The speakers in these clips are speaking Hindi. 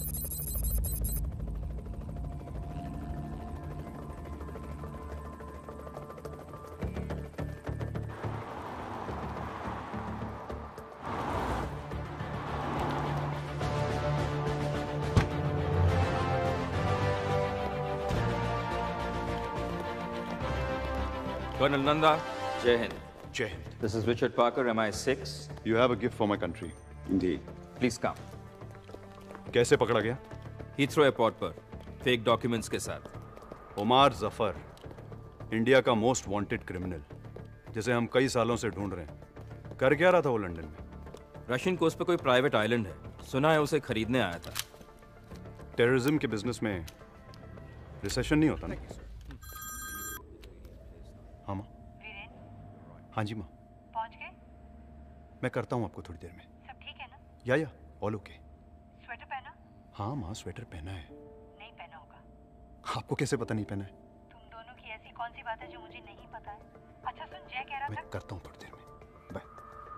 Colonel Nanda. Jai Hind. Jai Hind. This is Richard Parker, MI6. You have a gift for my country. Indeed. Please come. कैसे पकड़ा गया? Heathrow एयरपोर्ट पर फेक डॉक्यूमेंट्स के साथ। उमर जफर, इंडिया का मोस्ट वांटेड क्रिमिनल, जिसे हम कई सालों से ढूंढ रहे हैं। कर क्या रहा था वो लंदन में? रशियन कोस्ट पे कोई प्राइवेट आइलैंड है, सुना है उसे खरीदने आया था। टेररिज्म के बिजनेस में रिसेशन नहीं होता ना? हाँ माँ। हाँ जी माँ। पहुंच गए? मैं करता हूँ आपको थोड़ी देर में। सब ठीक है ना? या ऑल ओके। स्वेटर पहना? हाँ माँ, स्वेटर पहना है। नहीं पहना होगा। आपको कैसे पता नहीं पहना है? तुम दोनों की ऐसी कौन सी बात है जो मुझे नहीं पता है? अच्छा सुन, जय कह रहा था। मैं करता हूँ थोड़ी देर में। Bye.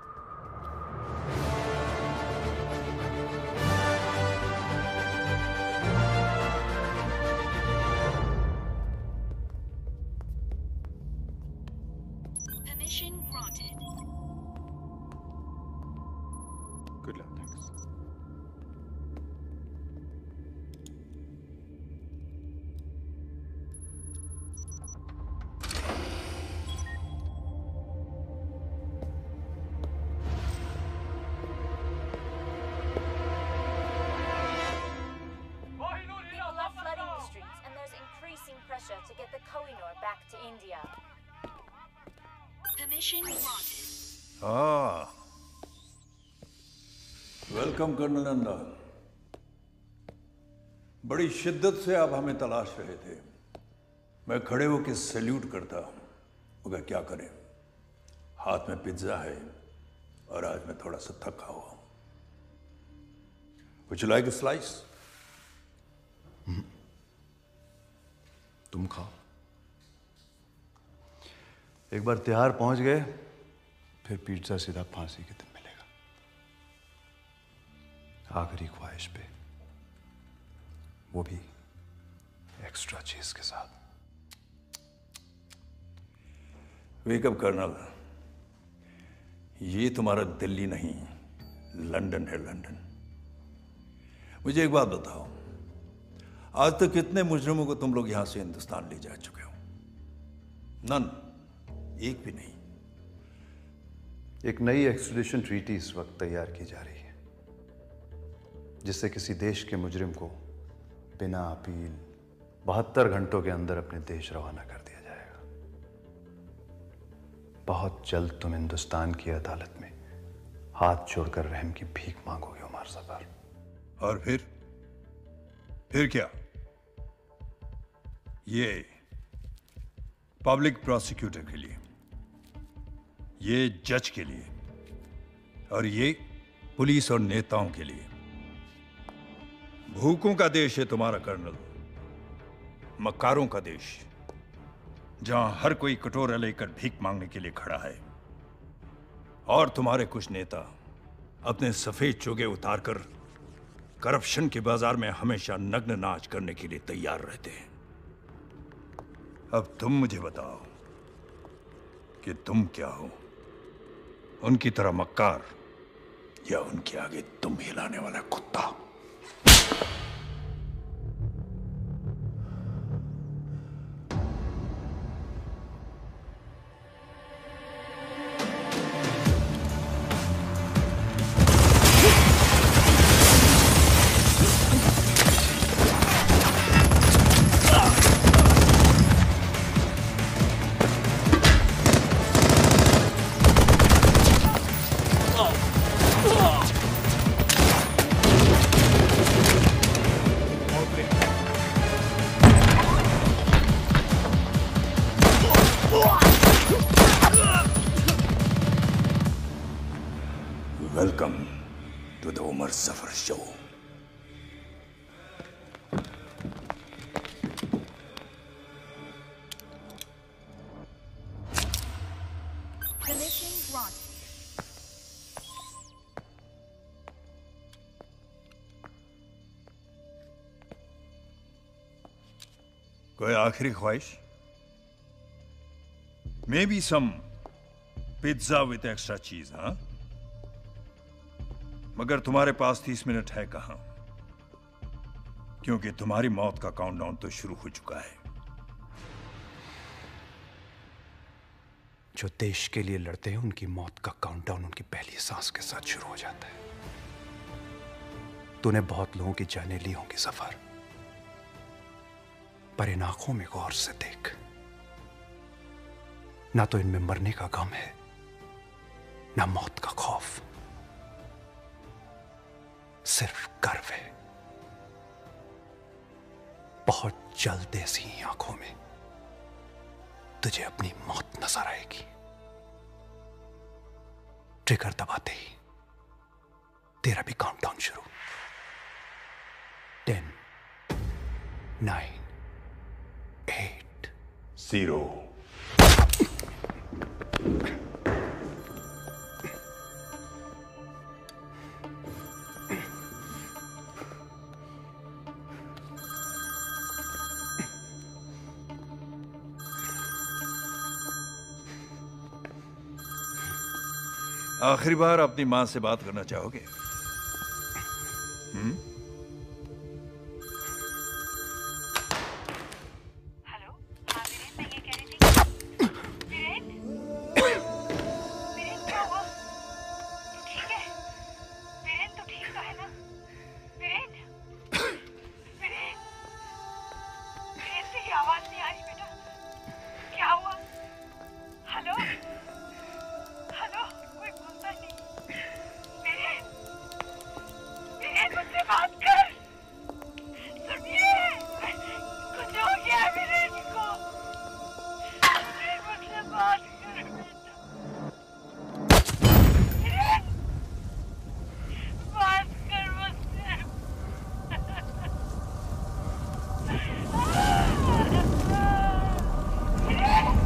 Permission granted. Good luck, thanks. People are flooding the streets, and there's increasing pressure to get the Kohinoor back to India. Permission granted. Ah. Welcome colonel Nanda. बड़ी शिद्दत से आप हमें तलाश रहे थे। मैं खड़े होकर सैल्यूट करता, मगर क्या करें, हाथ में पिज्जा है और आज मैं थोड़ा सा थका हुआ हूं। Would you like a slice? तुम खाओ। एक बार तिहाड़ पहुंच गए, फिर पिज्जा सीधा फांसी के दिन मिलेगा। आखिरी ख्वाहिश पे, वो भी एक्स्ट्रा चीज के साथ। वेकअप कर्नल, ये तुम्हारा दिल्ली नहीं, लंदन है, लंदन। मुझे एक बात बताओ, आज तक कितने मुजरिमों को तुम लोग यहां से हिंदुस्तान ले जा चुके हो? नन, एक भी नहीं। एक नई एक्सट्रेडिशन ट्रीटी इस वक्त तैयार की जा रही है, जिससे किसी देश के मुजरिम को बिना अपील 72 घंटों के अंदर अपने देश रवाना कर दिया जाएगा। बहुत जल्द तुम हिंदुस्तान की अदालत में हाथ जोड़कर रहम की भीख मांगोगे उमर सफर। और फिर क्या? ये पब्लिक प्रोसिक्यूटर के लिए, ये जज के लिए, और ये पुलिस और नेताओं के लिए। भूखों का देश है तुम्हारा कर्नल, मक्कारों का देश, जहां हर कोई कटोरा लेकर भीख मांगने के लिए खड़ा है। और तुम्हारे कुछ नेता अपने सफेद चोगे उतारकर करप्शन के बाजार में हमेशा नग्न नाच करने के लिए तैयार रहते हैं। अब तुम मुझे बताओ कि तुम क्या हो, उनकी तरह मक्कार या उनके आगे तुम हिलाने वाला कुत्ता? Welcome to the Umar Safar Show. Permission granted. कोई आखिरी ख्वाहिश? Maybe some pizza with extra cheese, हाँ? मगर तुम्हारे पास 30 मिनट है कहां? क्योंकि तुम्हारी मौत का काउंटडाउन तो शुरू हो चुका है। जो देश के लिए लड़ते हैं उनकी मौत का काउंटडाउन उनकी पहली सांस के साथ शुरू हो जाता है। तूने बहुत लोगों की जानें ली होंगी सफर, पर इन आंखों में गौर से देख। ना तो इनमें मरने का गम है, ना मौत का खौफ, सिर्फ गर्व है। बहुत जल्द ऐसी आंखों में तुझे अपनी मौत नजर आएगी। ट्रिगर दबाते ही तेरा भी काउंटडाउन शुरू। 10, 9, 8, 0। आखिरी बार अपनी मां से बात करना चाहोगे? हेलो, हाँ वीरेन, मैं ये कह रही थी। वीरेन, वीरेन क्या हुआ? तू ठीक है? वीरेन तू ठीक तो है ना? वीरेन, वीरेन, वीरेन से ये आवाज नहीं आ रही बेटा। क्या हुआ? हेलो, हेलो, कोई बोलता नहीं। वीरेन, वीरेन मुझसे बात कर। सुनिए, कुछ हो गया है वीरेन को। वीरेन मुझसे बात कर बेटा। वीरेन, बात कर मुझसे। वीरेन,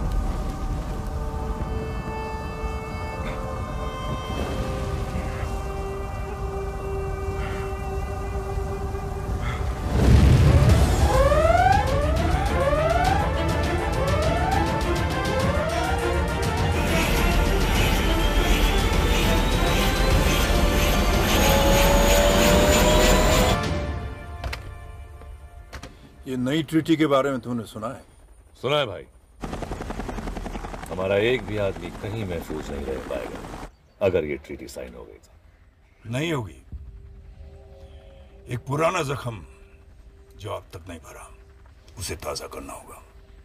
ये नई ट्रीटी के बारे में तूने सुना है? सुना है भाई। हमारा एक भी आदमी कहीं महफूज नहीं रह पाएगा अगर ये ट्रीटी साइन हो गई तो। नहीं होगी। एक पुराना जख्म जो अब तक नहीं भरा, उसे ताजा करना होगा।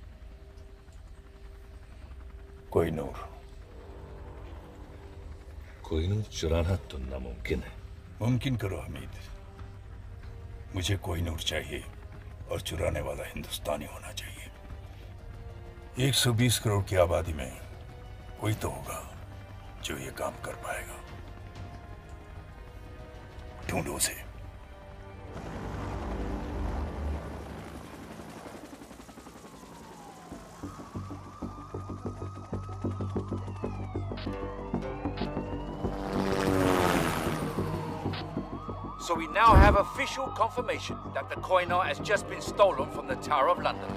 कोहिनूर। कोहिनूर चुराना तो नामुमकिन है। मुमकिन करो हमीद। मुझे कोहिनूर चाहिए और चुराने वाला हिंदुस्तानी होना चाहिए। 120 करोड़ की आबादी में कोई तो होगा जो ये काम कर पाएगा। ढूंढो उसे। So we now have official confirmation that the Koh-i-Noor has just been stolen from the Tower of London.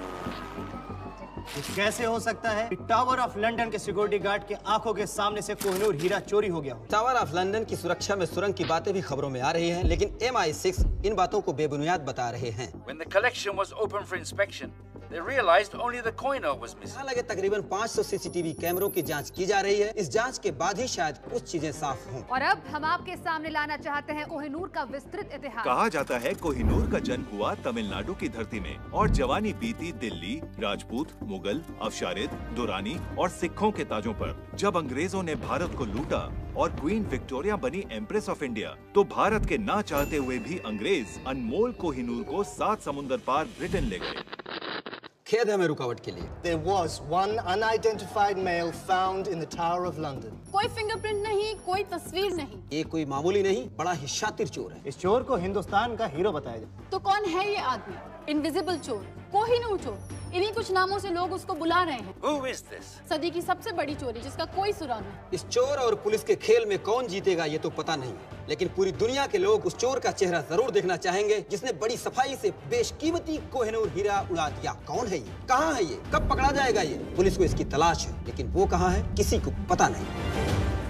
ये कैसे हो सकता है कि टावर ऑफ लंदन के सिक्योरिटी गार्ड के आंखों के सामने से कोहिनूर हीरा चोरी हो गया हो? टावर ऑफ लंदन की सुरक्षा में सुरंग की बातें भी खबरों में आ रही हैं, लेकिन MI6 इन बातों को बेबुनियाद बता रहे हैं। When the collection was opened for inspection, they realized only the Koh-i-Noor was missing. हालांकि तकरीबन 500 CCTV कैमरों की जांच की जा रही है। इस जांच के बाद ही शायद कुछ चीजें साफ हों। और अब हम आपके सामने लाना चाहते हैं कोहिनूर का विस्तृत इतिहास। कहा जाता है कोहिनूर का जन्म हुआ तमिलनाडु की धरती में और जवानी बीती दिल्ली, राजपूत, मुगल, अफशारिद, दुरानी और सिखों के ताजों पर। जब अंग्रेजों ने भारत को लूटा और क्वीन विक्टोरिया बनी एम्प्रेस ऑफ इंडिया, तो भारत के ना चाहते हुए भी अंग्रेज अनमोल कोहिनूर को 7 समुंदर पार ब्रिटेन ले गए। खेद है हमें रुकावट के लिए। There was one unidentified male found in the Tower of London. कोई फिंगरप्रिंट नहीं, कोई तस्वीर नहीं। ये कोई मामूली नहीं, बड़ा ही शातिर चोर है। इस चोर को हिंदुस्तान का हीरो बताया जाए। तो कौन है ये आदमी? इनविजिबल चोर, कोहिनूर चोर, इन्हीं कुछ नामों से लोग उसको बुला रहे हैं। Who is this? सदी की सबसे बड़ी चोरी जिसका कोई सुराग नहीं। इस चोर और पुलिस के खेल में कौन जीतेगा ये तो पता नहीं, लेकिन पूरी दुनिया के लोग उस चोर का चेहरा जरूर देखना चाहेंगे जिसने बड़ी सफाई से बेशकीमती कोहिनूर हीरा उड़ा दिया। कौन है ये, कहाँ है ये, कब पकड़ा जाएगा ये? पुलिस को इसकी तलाश है, लेकिन वो कहाँ है किसी को पता नहीं।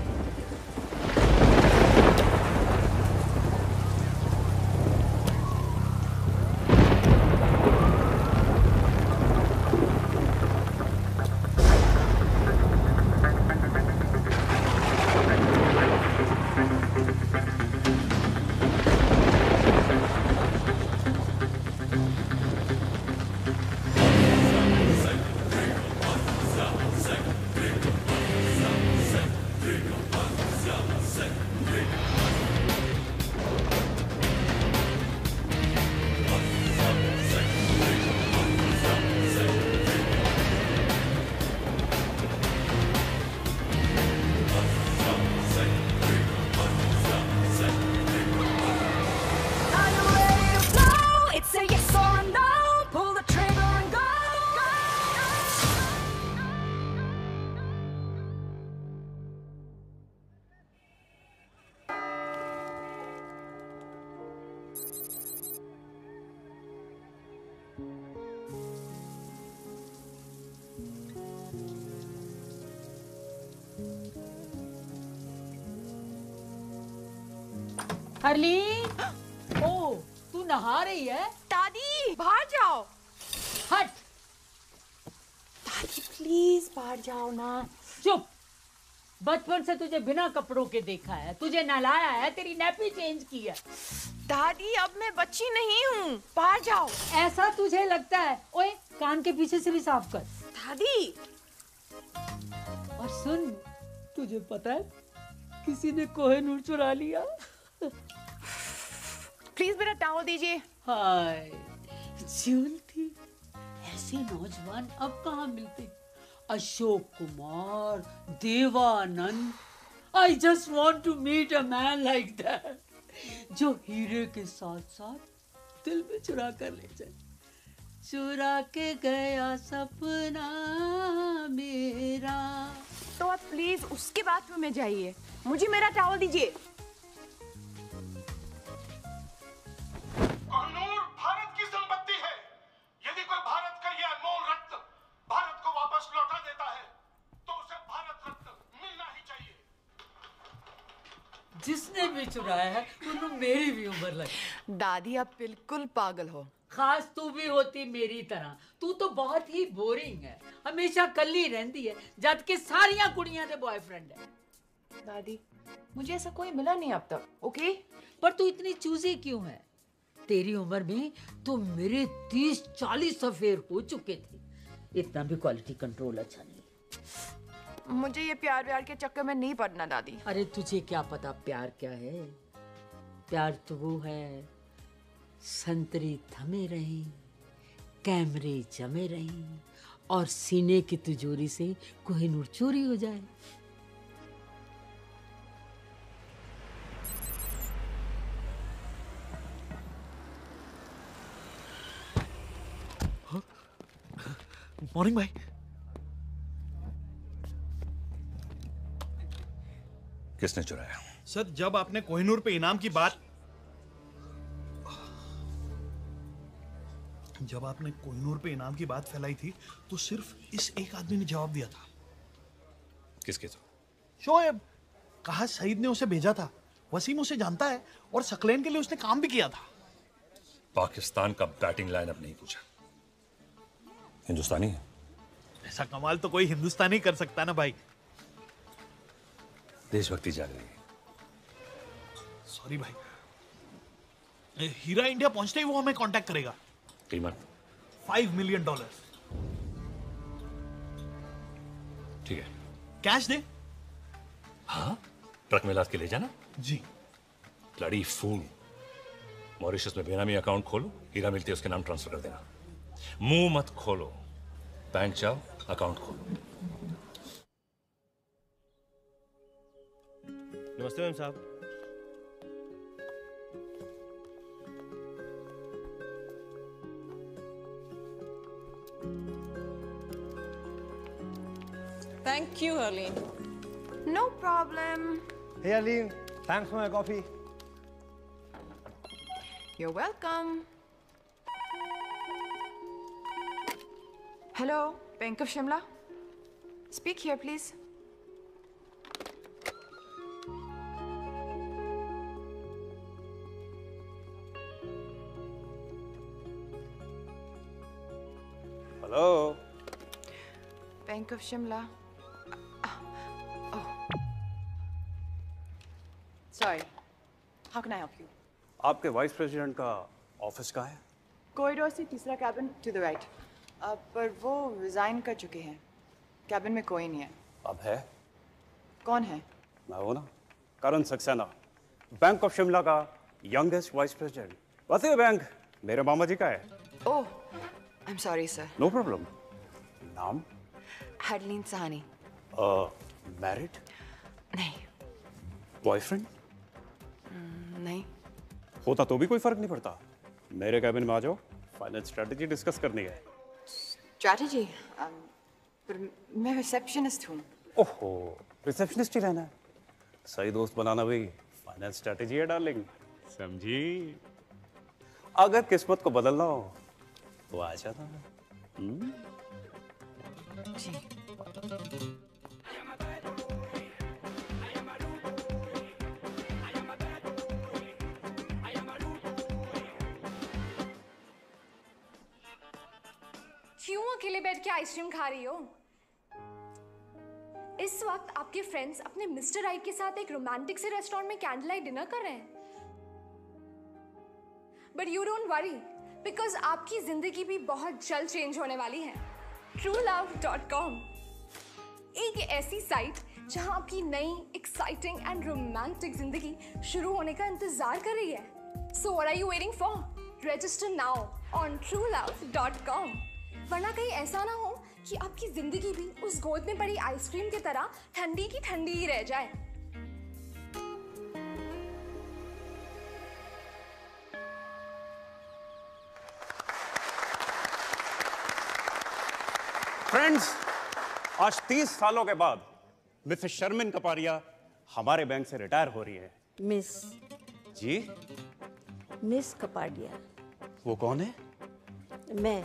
हरलीन, ओ तू नहा रही है? दादी बाहर जाओ। हट। दादी प्लीज बाहर जाओ ना। चुप। बचपन से तुझे बिना कपड़ों के देखा है, तुझे नहलाया है, तेरी नैपी चेंज की है। दादी अब मैं बच्ची नहीं हूँ, बाहर जाओ। ऐसा तुझे लगता है? ओए कान के पीछे से भी साफ कर। दादी। और सुन, तुझे पता है किसी ने कोहिनूर चुरा लिया। प्लीज मेरा टॉवल दीजिए। हाय ज्यूल थी, ऐसे नौजवान अब कहाँ मिलते। Ashok Kumar, Devanand, I just want to meet a man like that, जो हीरे के साथ साथ दिल में चुरा कर ले जाए। चुरा के गया सपना मेरा। तो आप प्लीज उसके बाथरूम में जाइए, मुझे मेरा टॉवल दीजिए। कोहिनूर भारत की संपत्ति है। यदि कोई भारत का यह अनमोल रत्न भारत को वापस लौटा देता है तो उसे भारत रत्न मिलना ही चाहिए। जिसने भी चुराया है उन्होंने मेरी भी उम्र लगी। दादी आप बिल्कुल पागल हो। खास तू भी होती मेरी तरह। तू तो बहुत ही बोरिंग है, हमेशा कल्ली रहती है, जबकि सारियां कुड़ियां दे बॉयफ्रेंड है। दादी मुझे ऐसा कोई मिला नहीं अब तक। ओके पर तू इतनी चूजी क्यों है? तेरी उम्र में तो मेरे 30-40 अफेयर हो चुके थे। इतना भी क्वालिटी कंट्रोल अच्छा नहीं। मुझे ये प्यार व्यार के चक्कर में नहीं पड़ना दादी। अरे तुझे क्या पता प्यार क्या है? प्यार तो वो है, संतरी थमे रहे, कैमरे जमे रहे और सीने की तिजोरी से कोहिनूर चोरी हो जाए। मॉर्निंग भाई। किसने चुराया? सर जब आपने कोहिनूर पे इनाम की बात फैलाई थी तो सिर्फ इस एक आदमी ने जवाब दिया था। किसके? तो शोएब। कहा सईद ने उसे भेजा था। वसीम उसे जानता है और सकलेन के लिए उसने काम भी किया था। पाकिस्तान का बैटिंग लाइनअप नहीं पूछा, हिंदुस्तानी है। ऐसा कमाल तो कोई हिंदुस्तानी कर सकता ना भाई। देशभक्ति जाग रही है। सॉरी भाई। हीरा इंडिया पहुंचते ही वो हमें कांटेक्ट करेगा। कीमत $5 मिलियन। ठीक है। कैश दे। हाँ ट्रक में लाद के ले जाना। जी। Bloody fool. मॉरिशस में बेनामी अकाउंट खोलो, हीरा मिलती है उसके नाम ट्रांसफर कर देना। मुंह मत खोलो, बैंक जाओ, अकाउंट खोलो। नमस्ते मैम साहब। Thank you, Arlene. No problem. Hey Arlene, thanks for my coffee. You're welcome. Hello, Bank of Shimla. Speak here, please. Hello. Bank of Shimla. Oh. Sorry. How can I help you? आपके वाइस प्रेसिडेंट का ऑफिस कहाँ है? कॉरिडोर से तीसरा कैबिन टू द राइट। पर वो रिजाइन कर चुके हैं। कैबिन में कोई नहीं है। अब है? कौन है? मैं हूँ ना, करण सक्सेना, बैंक ऑफ शिमला का यंगेस्ट वाइस प्रेसिडेंट। वैसे ये बैंक मेरे मामा जी का है। Oh, I am sorry sir. No problem. नाम? हरलीन सहानी। मैरिड? नहीं। बॉयफ्रेंड? नहीं। होता तो भी कोई फर्क नहीं पड़ता। मेरे कैबिन में आ जाओ, फाइनेंस स्ट्रेटजी डिस्कस करनी है। स्ट्रैटेजी? पर मैं रिसेप्शनिस्ट हूँ। ओहो, रिसेप्शनिस्ट ही रहना है। सही दोस्त बनाना भी फाइनेंस स्ट्रेटजी है डार्लिंग, समझी? अगर किस्मत को बदलना हो तो आ जाना। जी। क्यों अकेले बैठ के आइसक्रीम खा रही हो? इस वक्त आपके फ्रेंड्स अपने मिस्टर राइट के साथ एक रोमांटिक से रेस्टोरेंट में कैंडल लाइट डिनर कर रहे हैं। But you don't worry, because आपकी जिंदगी भी बहुत जल्द चेंज होने वाली है। truelove.com एक ऐसी साइट जहां आपकी नई एक्साइटिंग एंड रोमांटिक जिंदगी शुरू होने का इंतजार कर रही है। So what are you waiting for? Register now on truelove.com। वरना कहीं ऐसा ना हो कि आपकी जिंदगी भी उस गोद में पड़ी आइसक्रीम की तरह ठंडी की ठंडी ही रह जाए। फ्रेंड्स, आज 30 सालों के बाद मिसेस शर्मिन कपारिया हमारे बैंक से रिटायर हो रही है। मिस जी? मिस कपाडिया। वो कौन है? मैं।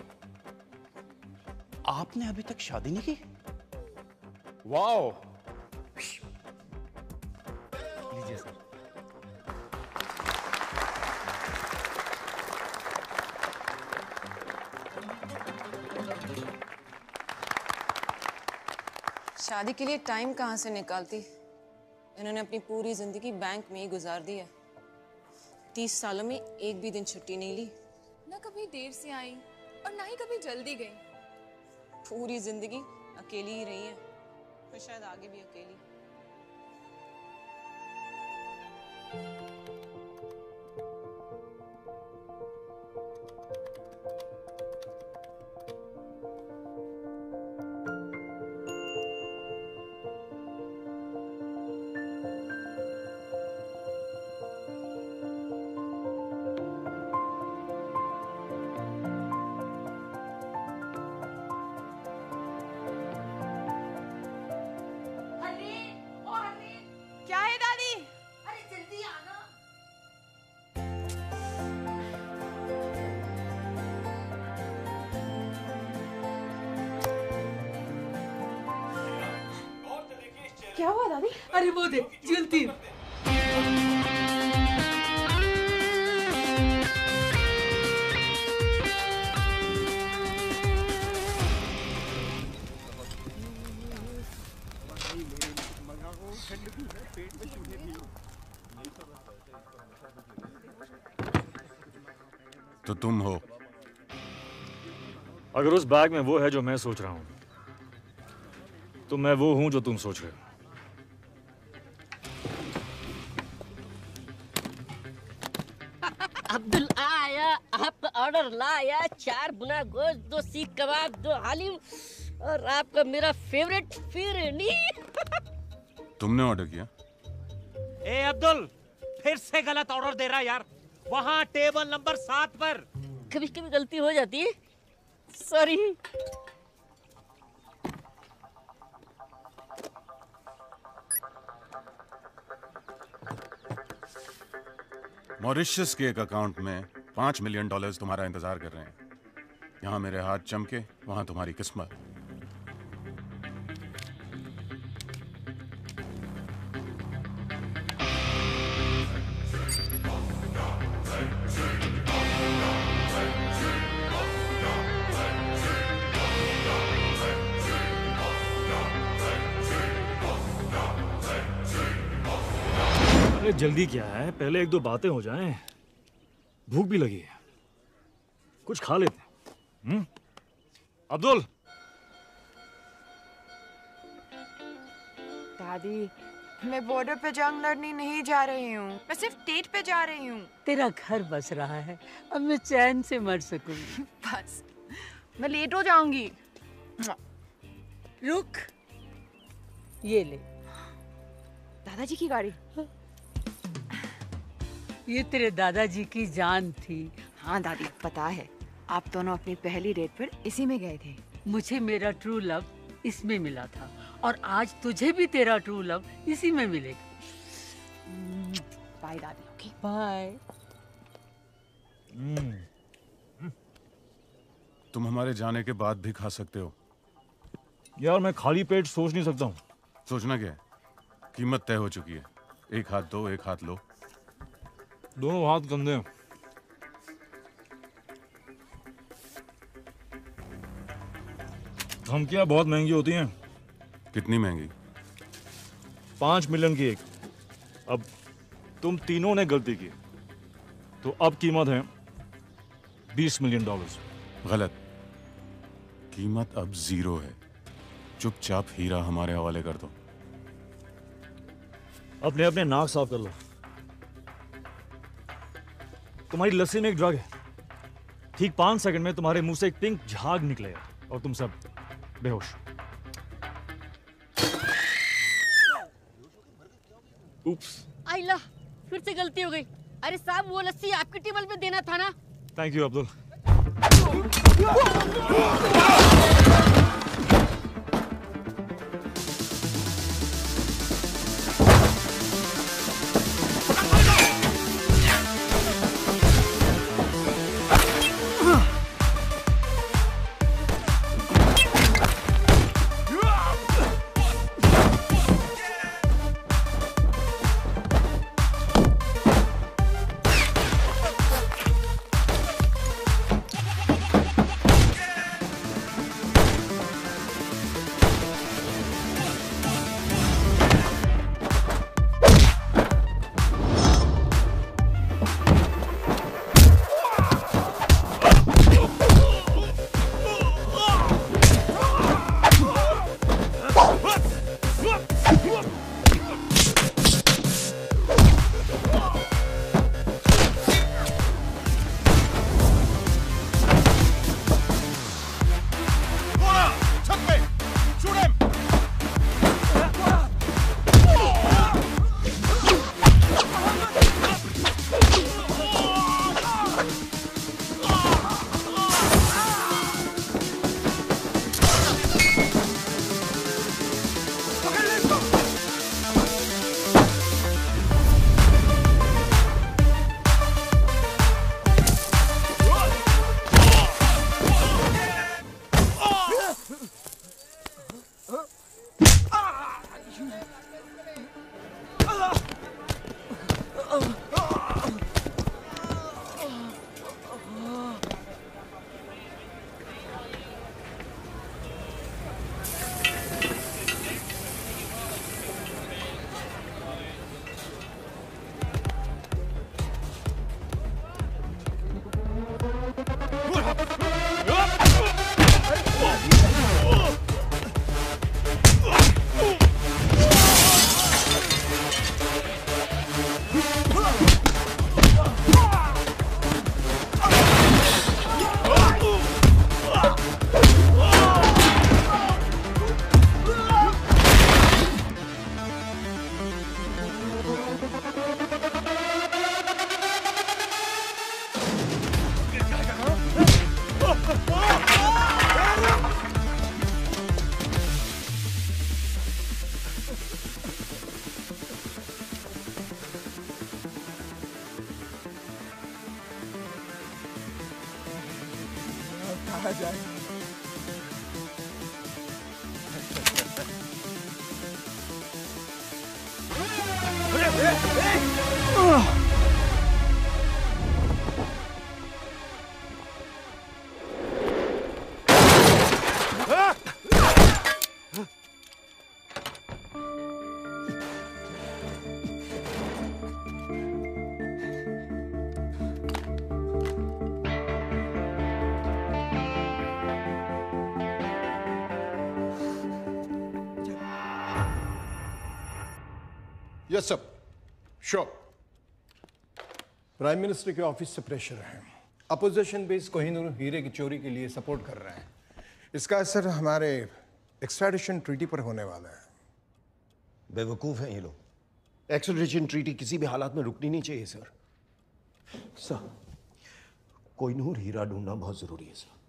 आपने अभी तक शादी नहीं की? वाओ। लीजिए सर। शादी के लिए टाइम कहाँ से निकालती? इन्होंने अपनी पूरी जिंदगी बैंक में ही गुजार दी है। 30 सालों में एक भी दिन छुट्टी नहीं ली। ना कभी देर से आई और ना ही कभी जल्दी गई। पूरी जिंदगी अकेली ही रही है, फिर शायद आगे भी अकेली। क्या है दादी? अरे जल्दी आना। क्या हुआ दादी? अरे वो देख, जलती। तो तुम हो? अगर उस बैग में वो है जो मैं सोच रहा हूं, तो मैं वो हूं जो तुम सोच रहे हो। अब्दुल आया, आपका ऑर्डर लाया। 4 बुना गोश्त, 2 सीख कबाब, 2 हालिम और आपका मेरा फेवरेट फिरनी। तुमने ऑर्डर किया? ए अब्दुल, फिर से गलत ऑर्डर दे रहा यार। वहाँ टेबल नंबर 7 पर। कभी कभी गलती हो जाती है, सॉरी। मॉरिशस के एक अकाउंट में $5 मिलियन तुम्हारा इंतजार कर रहे हैं। यहाँ मेरे हाथ चमके, वहां तुम्हारी किस्मत। अरे जल्दी क्या है, पहले एक दो बातें हो जाएं। भूख भी लगी है, कुछ खा लेते हैं। अब्दुल। दादी, मैं बॉर्डर पे जंग लड़ने नहीं जा रही हूँ, मैं सिर्फ डेट पे जा रही हूँ। तेरा घर बस रहा है, अब मैं चैन से मर सकूंगी। बस, मैं लेट हो जाऊंगी। रुक, ये ले। दादाजी की गाड़ी। ये तेरे दादाजी की जान थी। हाँ दादी, पता है, आप दोनों अपनी पहली डेट पर इसी में गए थे। मुझे मेरा ट्रू लव इसमें मिला था और आज तुझे भी तेरा ट्रू लव इसी में मिलेगा। बाय दादी। Okay bye. तुम हमारे जाने के बाद भी खा सकते हो। यार मैं खाली पेट सोच नहीं सकता हूँ। सोचना क्या है, कीमत तय हो चुकी है। एक हाथ दो, एक हाथ लो। दोनों हाथ गंदे हैं। धमकियां बहुत महंगी होती हैं। कितनी महंगी? 5 मिलियन की एक। अब तुम तीनों ने गलती की तो अब कीमत है $20 मिलियन। गलत, कीमत अब 0 है। चुपचाप हीरा हमारे हवाले कर दो। अपने अपने नाक साफ कर लो। तुम्हारी लस्सी में एक ड्रग है, ठीक 5 सेकंड में तुम्हारे मुंह से एक पिंक झाग निकलेगा और तुम सब बेहोश। उप्स। आइला, फिर से गलती हो गई। अरे साहब, वो लस्सी आपके टेबल पे देना था ना। Thank you Abdul. देखा जाए। Yes sir, sure. Prime minister के ऑफिस से प्रेशर है। अपोजिशन बेस कोहिनूर हीरे की चोरी के लिए सपोर्ट कर रहे हैं। इसका असर हमारे एक्सट्राडिशन ट्रीटी पर होने वाला है। बेवकूफ हैं ये लोग। एक्सट्राडिशन ट्रीटी किसी भी हालात में रुकनी नहीं चाहिए सर। सर, कोहिनूर हीरा ढूंढना बहुत जरूरी है sir.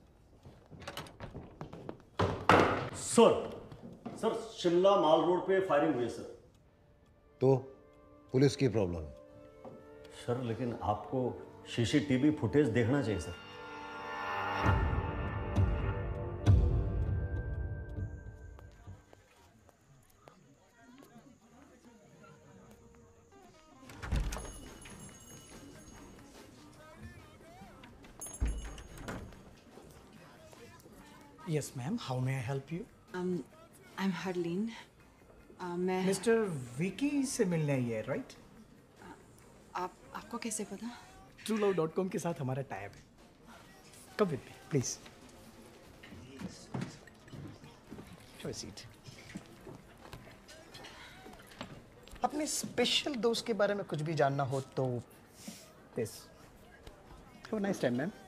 Sir Shimla mall road पे फायरिंग हुई है सर। तो पुलिस की प्रॉब्लम है सर, लेकिन आपको सीसीटीवी फुटेज देखना चाहिए sir. Yes, ma'am. How may I help you? I'm Harleen. मैं मिस्टर विकी से मिलने आई है, राइट? आपको कैसे पता? truelove.com के साथ हमारा टाइप है। Come with me, please. Have a seat. अपने स्पेशल दोस्त के बारे में कुछ भी जानना हो तो this. Have a nice time, ma'am.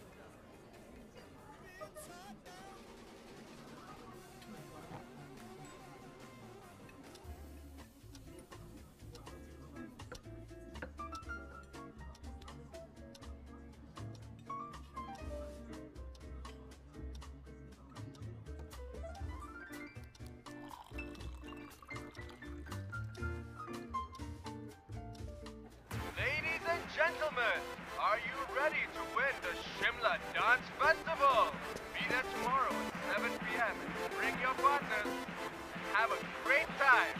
Ladies and gentlemen, are you ready to win the Shimla Dance Festival? Be there tomorrow at 7 p.m. Bring your partners. Have a great time.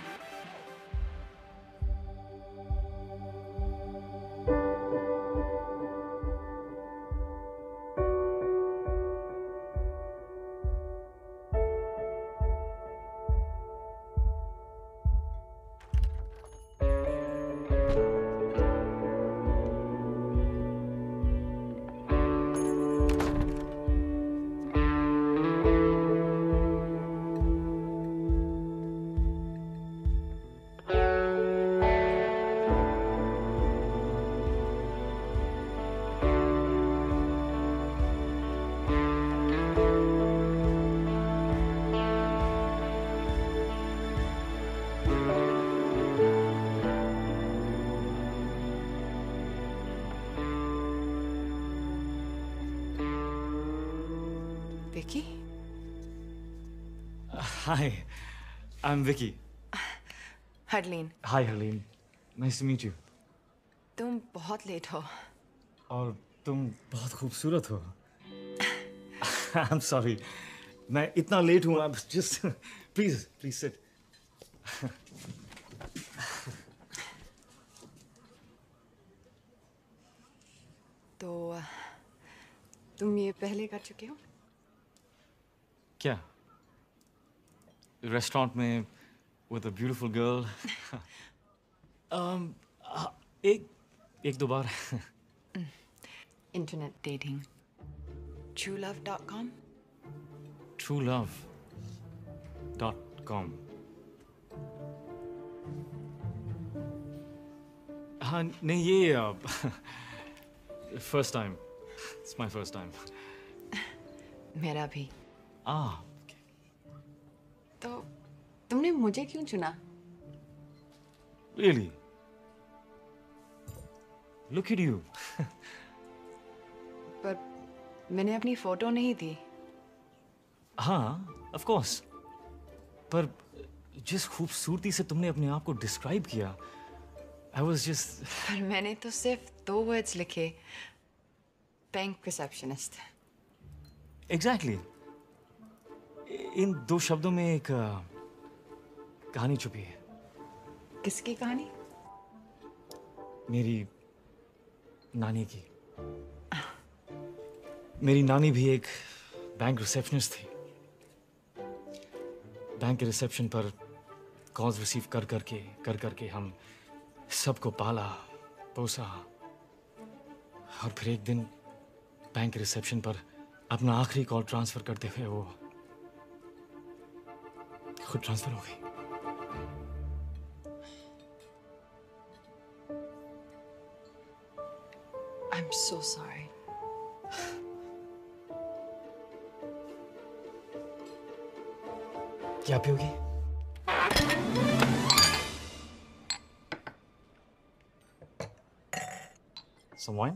Vicky? Hi, I'm Vicky. Harleen, Hi, Harleen. Nice to meet you. तुम बहुत लेट हो। और तुम बहुत खूबसूरत हो। I'm sorry. मैं इतना लेट हूँ। अब just please sit. तो तुम ये पहले कर चुके हो? क्या? रेस्टोरेंट में with a beautiful girl. एक दो बार. Internet dating. truelove.com? truelove.com. हाँ नहीं ये first time. It's my first time. मेरा भी। Ah. तो तुमने मुझे क्यों चुना? Really? Look at you. पर मैंने अपनी फोटो नहीं दी। हाँ, of course. पर जिस खूबसूरती से तुमने अपने आप को डिस्क्राइब किया, I was just. पर मैंने तो सिर्फ 2 वर्ड्स लिखे, बैंक रिसेप्शनिस्ट। एग्जैक्टली इन दो शब्दों में एक कहानी छुपी है। किसकी कहानी? मेरी नानी की। मेरी नानी भी एक बैंक रिसेप्शनिस्ट थी। बैंक के रिसेप्शन पर कॉल्स रिसीव कर करके हम सबको पाला पोसा, और फिर एक दिन बैंक के रिसेप्शन पर अपना आखिरी कॉल ट्रांसफर करते हुए वो खुद ट्रांसफर हो गई। I'm so sorry. क्या पियोगी? Some wine?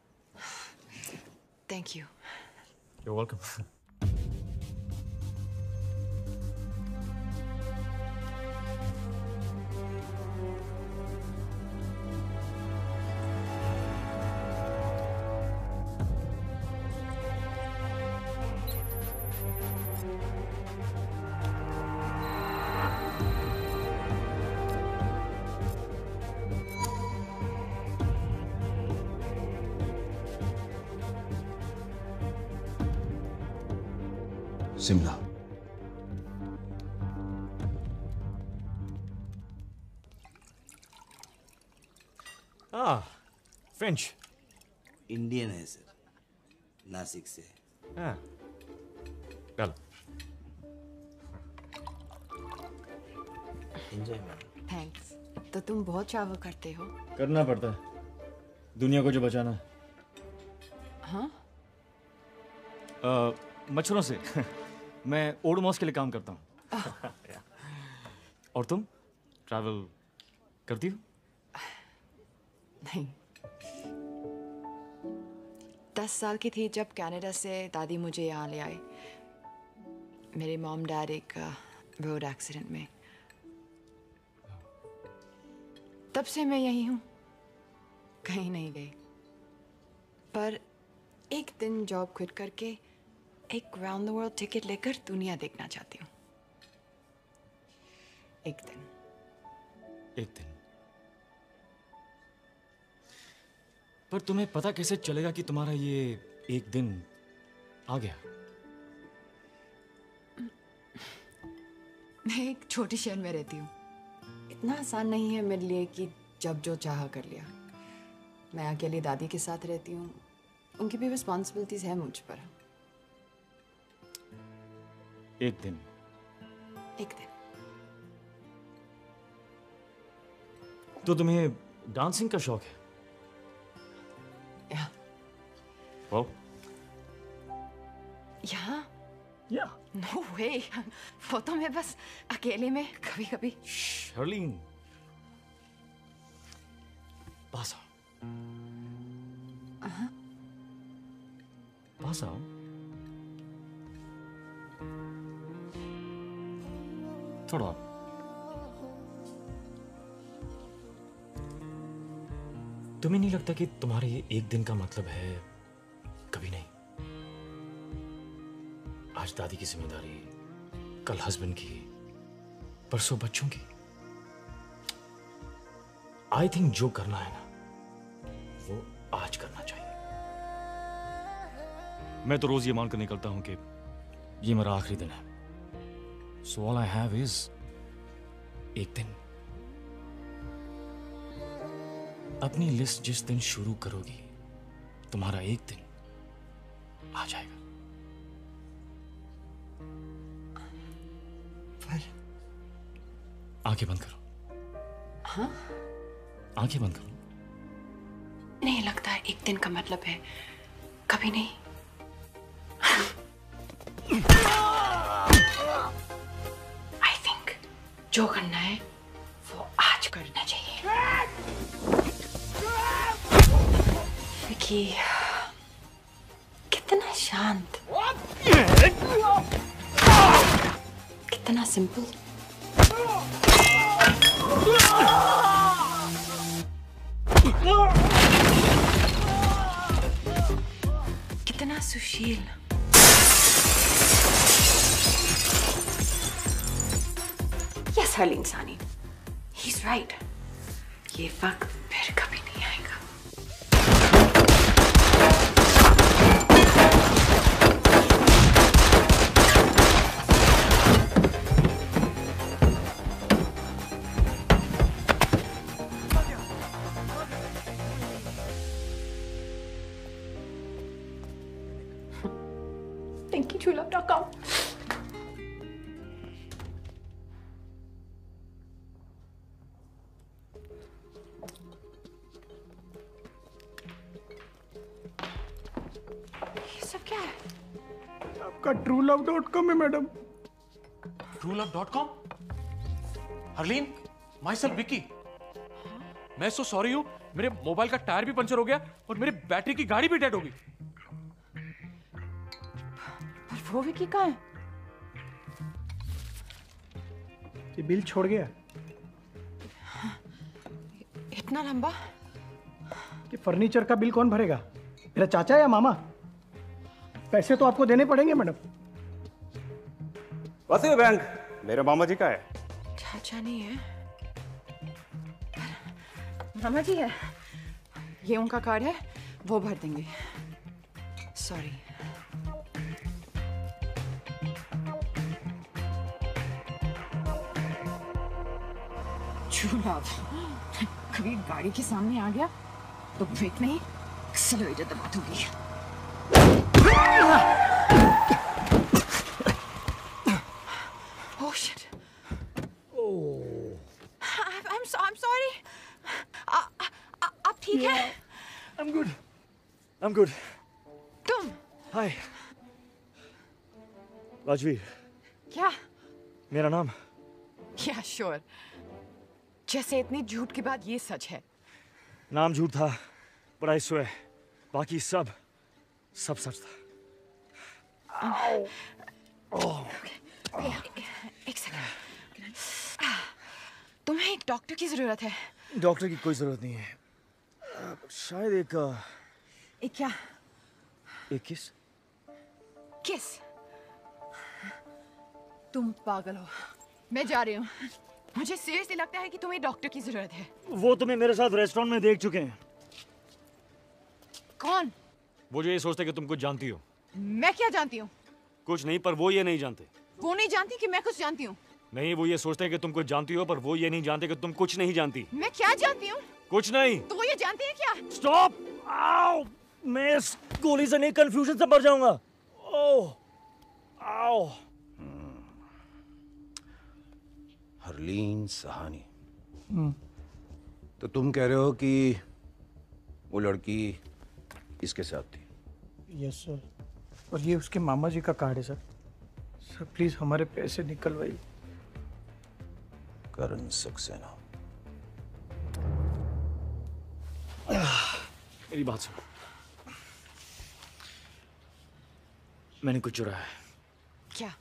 Thank you. You're welcome. Shimla. French. Indian है सर, नासिक से। हाँ, चल। Enjoy ma'am. थैंक्स। तो तुम बहुत ट्रैवल करते हो? करना पड़ता है दुनिया को जो बचाना है। हाँ? मच्छरों से। मैं ओडोमॉस के लिए काम करता हूँ। और तुम ट्रैवल करती हो? नहीं। 10 साल की थी जब कनाडा से दादी मुझे यहाँ ले आए। मेरे मॉम डैड एक रोड एक्सीडेंट में। तब से मैं यही हूँ, कहीं नहीं गई। पर एक दिन जॉब क्विट करके एक राउंड द वर्ल्ड टिकट लेकर दुनिया देखना चाहती हूँ। एक दिन। पर तुम्हें पता कैसे चलेगा कि तुम्हारा ये एक दिन आ गया? मैं एक छोटी शहर में रहती हूँ। इतना आसान नहीं है मेरे लिए कि जब जो चाहा कर लिया। मैं अकेली दादी के साथ रहती हूँ, उनकी भी रिस्पॉन्सिबिलिटीज है मुझ पर। एक दिन। तो तुम्हें डांसिंग का शौक है? वाह। यहाँ? या। No way. वो तो मैं बस अकेले में कभी कभी। शर्लीन, पास आओ। पास आओ। थोड़ा। तुम्हें नहीं लगता कि तुम्हारे ये एक दिन का मतलब है कभी नहीं? आज दादी की जिम्मेदारी, कल हस्बैंड की, परसों बच्चों की। आई थिंक जो करना है ना वो आज करना चाहिए। मैं तो रोज ये मानकर निकलता हूं कि ये मेरा आखिरी दिन है। So all I have is एक दिन। अपनी लिस्ट जिस दिन शुरू करोगी तुम्हारा एक दिन आ जाएगा। पर आंखें बंद करो। हाँ? आंखें बंद करो। नहीं लगता है एक दिन का मतलब है कभी नहीं। आई थिंक जो करना है वो आज करना चाहिए। विकी, कितना शांत, कितना सिंपल। कितना सुशील। यस हरलीन सानी, ही इज राइट। ये वक्त फिर कभी नहीं आएगा। Thank you, truelove.com. ये सब क्या है? आपका truelove.com है madam. truelove.com? Harleen, myself Vicky. मैं सो सॉरी हूँ, मेरे मोबाइल का टायर भी पंचर हो गया और मेरी बैटरी की गाड़ी भी डेड हो गई। पर वो विकी कहाँ है? ये बिल छोड़ गया। इतना लंबा? कि फर्नीचर का बिल कौन भरेगा? मेरा चाचा या मामा? पैसे तो आपको देने पड़ेंगे मैडम। वैसे बैंक मेरे मामा जी का है। चाचा नहीं है, मामा जी है। ये उनका कार्ड है, वो भर देंगे। सॉरी। चूल्हा कभी गाड़ी के सामने आ गया तो ब्रेक नहीं, एक्सेलरेटर दबा दूंगी। Oh shit. Oh. I'm sorry. आप ठीक हैं? I'm good. I'm good. तुम? हाय राजवीर, क्या? मेरा नाम। क्या श्योर? जैसे इतने झूठ के बाद ये सच है। नाम झूठ था, but I swear, बाकी सब सच था। एक सेकंड। तुम्हें एक डॉक्टर की जरूरत है। डॉक्टर की कोई जरूरत नहीं है, शायद एक क्या? एक किस। किस? तुम पागल हो। मैं जा रही हूँ। मुझे सीरियसली लगता है कि तुम्हें डॉक्टर की जरूरत है। वो तुम्हें मेरे साथ रेस्टोरेंट में देख चुके हैं। कौन? वो जो ये सोचते कि तुम कुछ जानती हो। मैं क्या जानती हूँ? कुछ नहीं, पर वो ये नहीं जानते। वो नहीं जानती कि मैं कुछ जानती हूँ। नहीं, वो ये सोचते हैं कि तुम कुछ जानती हो, पर वो ये नहीं जानते कि तुम कुछ नहीं जानती। मैं क्या जानती हूँ? कुछ नहीं। तो वो ये जानते हैं क्या? स्टॉप! आओ! मैं इस गोली से नहीं, कंफ्यूजन से मर जाऊंगा। ओह! आओ! हरलीन सहानी। तो तुम कह रहे हो कि वो लड़की इसके साथ थी? Yes sir. और ये उसके मामा जी का कार्ड है सर। सर प्लीज हमारे पैसे निकलवाइए। करण सक्सेना। मेरी बात सुनो, मैंने कुछ चुराया है। क्या?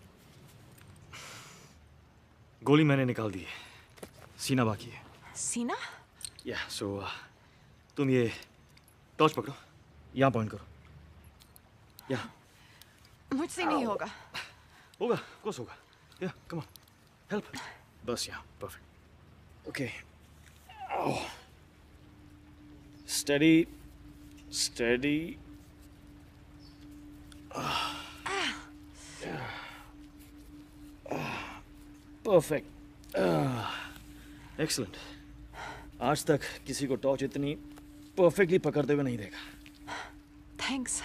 गोली मैंने निकाल दी है, सीना बाकी है। सीना? या सो तुम ये टॉर्च पकड़ो, यहाँ पॉइंट करो। या मुझसे नहीं होगा। होगा, कोर्स होगा। या कम ऑन, हेल्प। बस यहाँ, perfect. Okay, steady steady. Perfect, excellent. आज तक किसी को टॉर्च इतनी परफेक्टली पकड़ते हुए नहीं देखा। Thanks.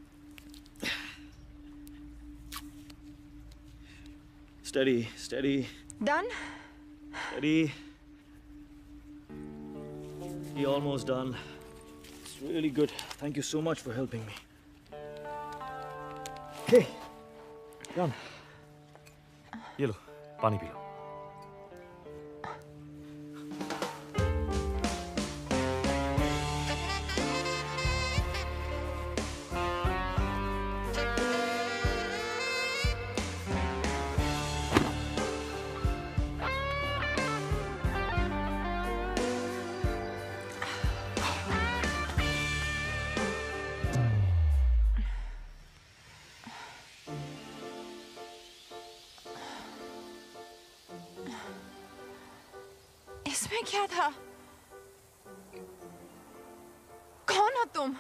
Steady steady. Done? Steady. You're almost done. It's really good. Thank you so much for helping me. Hey, Karan. ये लो, पानी पी लो। में क्या था? कौन हो तुम?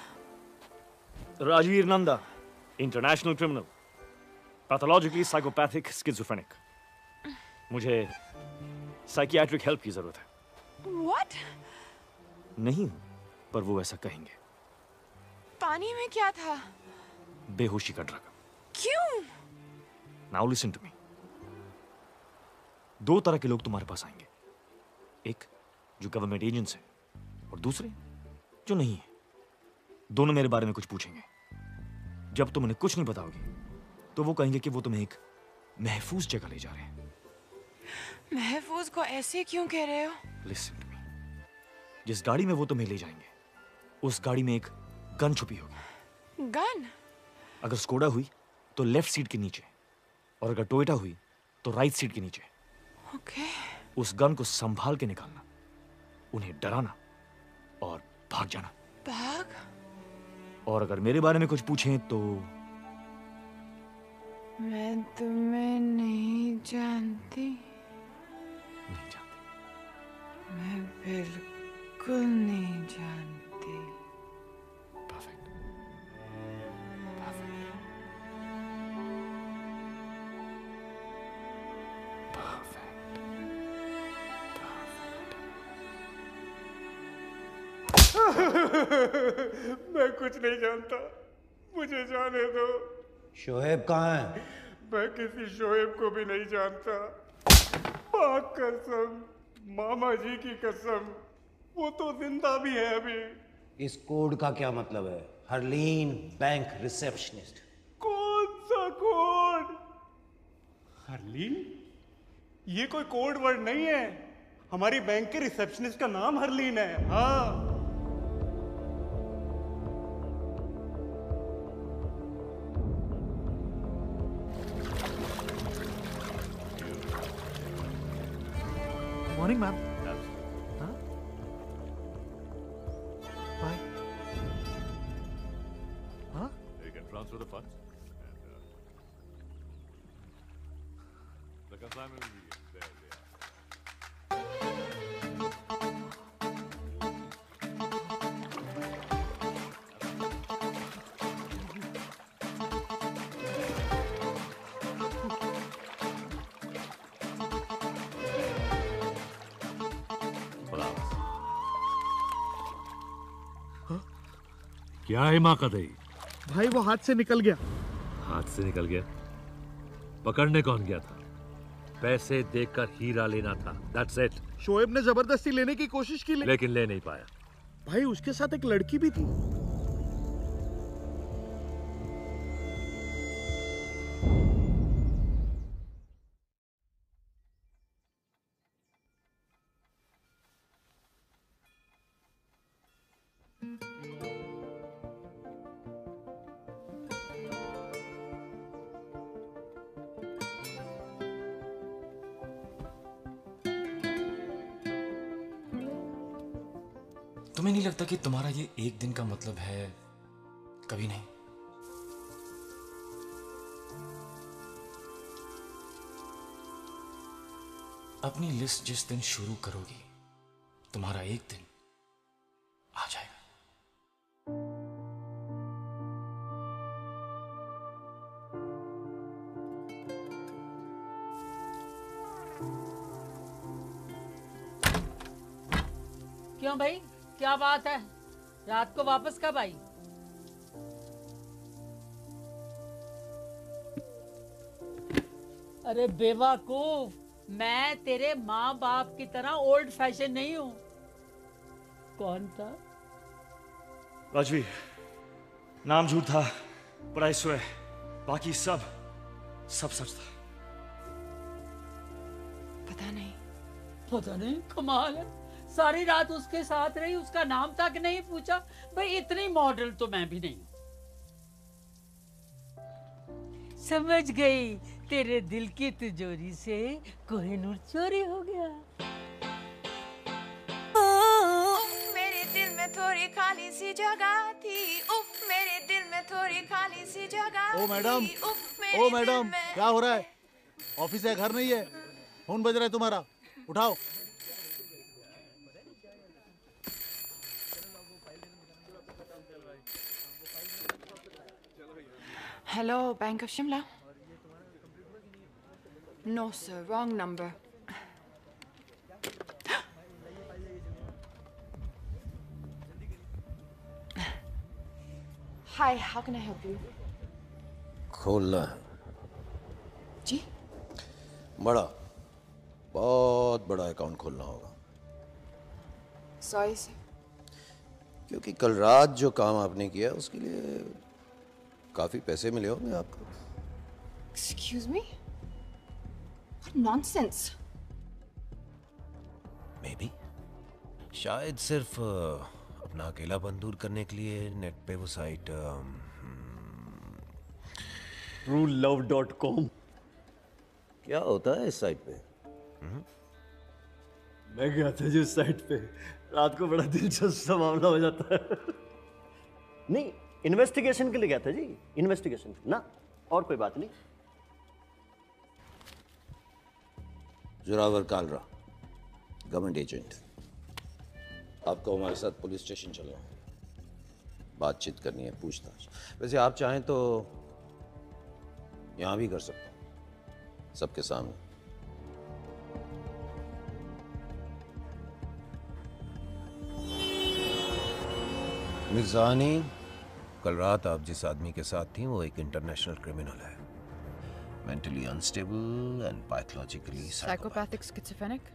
Rajveer Nanda, international criminal, pathologically psychopathic schizophrenic. मुझे साइकियाट्रिक हेल्प की जरूरत है। What? नहीं हूं, पर वो ऐसा कहेंगे। पानी में क्या था? बेहोशी का ड्रग। क्यों? Now listen to me. दो तरह के लोग तुम्हारे पास आएंगे, एक जो गवर्नमेंट एजेंट्स हैं और दूसरे जो नहीं है। दोनों मेरे बारे में कुछ पूछेंगे। जब तुम उन्हें कुछ नहीं बताओगी तो वो कहेंगे कि वो तुम्हें एक महफूज जगह ले जा रहे हैं। महफूज को ऐसे क्यों कह रहे हो? Listen to me. जिस गाड़ी में वो तुम्हें ले जाएंगे उस गाड़ी में एक गन छुपी होगी। गन? अगर स्कोडा हुई तो लेफ्ट सीट के नीचे, और अगर टोयोटा हुई तो राइट सीट के नीचे। ओके। उस गन को संभाल के निकालना, उन्हें डराना और भाग जाना। भाग? और अगर मेरे बारे में कुछ पूछें तो मैं तुम्हें नहीं जानती। नहीं जानती। मैं बिल्कुल नहीं जानती। परफेक्ट। मैं कुछ नहीं जानता, मुझे जाने दो। शोएब कहाँ है? मैं किसी शोएब को भी नहीं जानता। माँ कसम, मामा जी की कसम, वो तो जिंदा भी है अभी। इस कोड का क्या मतलब है? Harleen bank receptionist. कौन सा कोड? हरलीन? ये कोई कोड वर्ड नहीं है। हमारी बैंक के रिसेप्शनिस्ट का नाम हरलीन है। हाँ। Morning, ma'am. Huh? Bye. Huh? You can transfer the funds. And, the consignment will be there. They are. क्या है माँ का दही? भाई वो हाथ से निकल गया। हाथ से निकल गया? पकड़ने कौन गया था? पैसे देकर हीरा लेना था। That's it. शोएब ने जबरदस्ती लेने की कोशिश की लेकिन ले नहीं पाया। भाई उसके साथ एक लड़की भी थी। तुम्हें नहीं लगता कि तुम्हारा ये एक दिन का मतलब है कभी नहीं? अपनी लिस्ट जिस दिन शुरू करोगी तुम्हारा एक दिन आ जाएगा। क्यों भाई, क्या बात है? रात को वापस कब आई? अरे बेवकूफ, मैं तेरे माँ बाप की तरह ओल्ड फैशन नहीं हूं। कौन था? राजवीर, नाम झूठ था, पर आई स्वेयर बाकी सब सच था। पता नहीं। पता नहीं? कमाल है। सारी रात उसके साथ रही, उसका नाम तक नहीं पूछा। भाई इतनी मॉडल तो मैं भी नहीं। समझ गई, तेरे दिल की तिजोरी से कोहिनूर चोरी हो गया। मेरे दिल में थोड़ी खाली सी जगह थी। उफ, मेरे दिल में थोड़ी खाली सी जगह। ओ मैडम, ओ मैडम, क्या हो रहा है? ऑफिस है, घर नहीं है? फोन बज रहा है तुम्हारा, उठाओ। Hello, Bank of Shimla. No, sir. Wrong number. Hi, how can I help you? खोलना है जी? बड़ा, बहुत बड़ा अकाउंट खोलना होगा। Sorry, sir. क्योंकि कल रात जो काम आपने किया उसके लिए काफी पैसे मिले होंगे आपको। Excuse me? What nonsense! Maybe. शायद सिर्फ अपना अकेलापन दूर करने के लिए नेट पे वो साइट truelove.com। क्या होता है इस साइट पे? मैं गया था जो साइट पे, रात को बड़ा दिलचस्प सा मामला हो जाता है। नहीं, इन्वेस्टिगेशन के लिए गया था जी, इन्वेस्टिगेशन ना, और कोई बात नहीं। Zoravar Kalra, government agent. आपको हमारे साथ पुलिस स्टेशन चलो, बातचीत करनी है, पूछताछ। वैसे आप चाहें तो यहां भी कर सकते हैं, सबके सामने। मिर्जानी, कल रात आप जिस आदमी के साथ थी वो एक इंटरनेशनल क्रिमिनल है, mentally unstable and pathologically Psychopathic schizophrenic?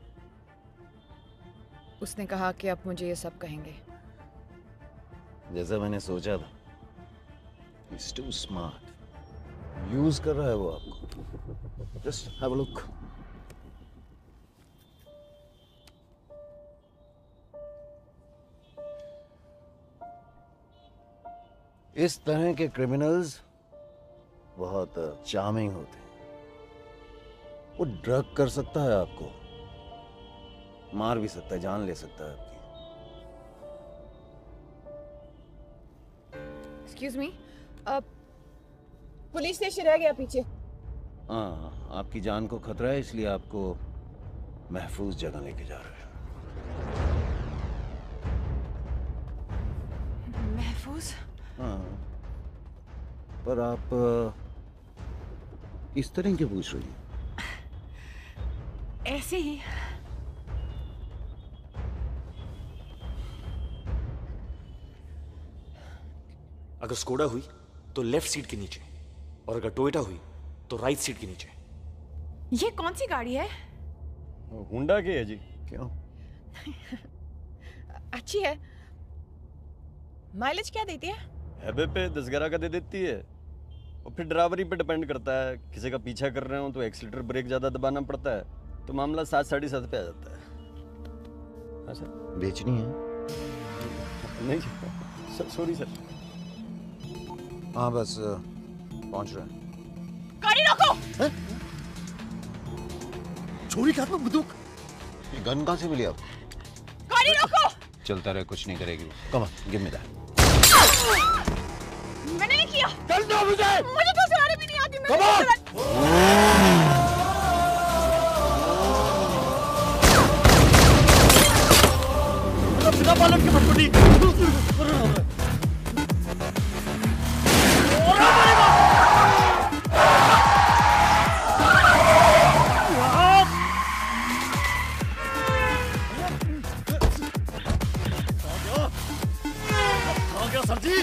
उसने कहा कि आप मुझे ये सब कहेंगे। जैसा मैंने सोचा था। He's too smart. यूज कर रहा है वो आपको। Just have a look. इस तरह के क्रिमिनल्स बहुत चार्मिंग होते हैं। वो ड्रग कर सकता है आपको, मार भी सकता है, जान ले सकता है आपकी। Excuse me, पुलिस स्टेशन रह गया पीछे। हाँ, आपकी जान को खतरा है, इसलिए आपको महफूज जगह लेके जा रहे हैं। महफूज? हाँ, पर आप इस तरह क्यों पूछ रही हैं? ऐसे ही। अगर स्कोडा हुई तो लेफ्ट सीट के नीचे, और अगर टोयोटा हुई तो राइट सीट के नीचे। ये कौन सी गाड़ी है? हुंडा की है जी। क्यों? अच्छी है। माइलेज क्या देती है? हैबे पे 10-11 का दे देती है, और फिर ड्राइवरी पे डिपेंड करता है। किसी का पीछा कर रहे हो तो एक्सीलेटर ब्रेक ज्यादा दबाना पड़ता है, तो मामला 7-7.5 पे आ जाता है। हाँ सर। बेचनी है? नहीं सर, सॉरी सर। हाँ बस पहुंच रहे हैं। गाड़ी रोको! छोरी के हाथ में बंदूक? ये गन कहाँ से मिली आपको? गाड़ी रोको! चलता रहे, कुछ नहीं करेगी। Come on, give me that. मैंने नहीं किया। चल दो मुझे। मुझे तो चलाने भी नहीं आती। Come on. बिना पालन के मत sir ji.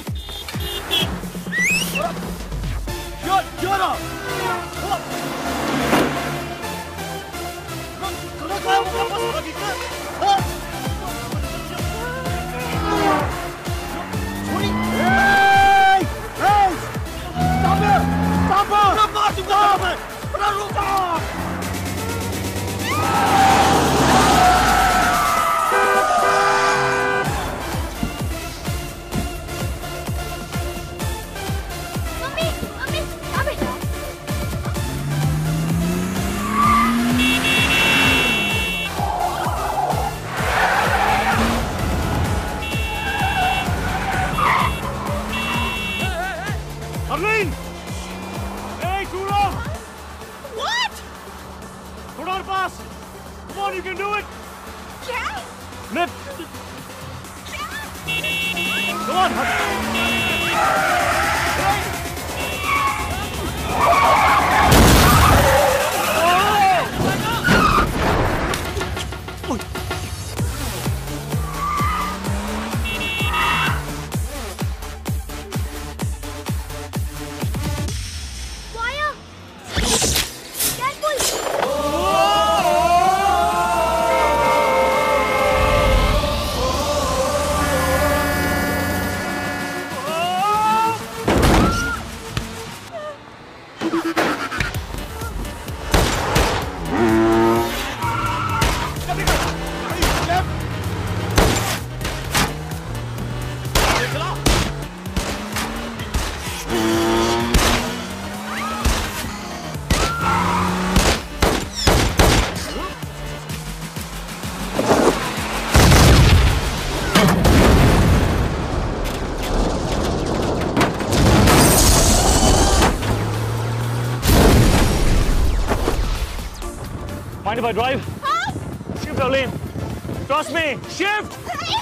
Mind if I drive? Shift, Arlene. Trust me. Shift.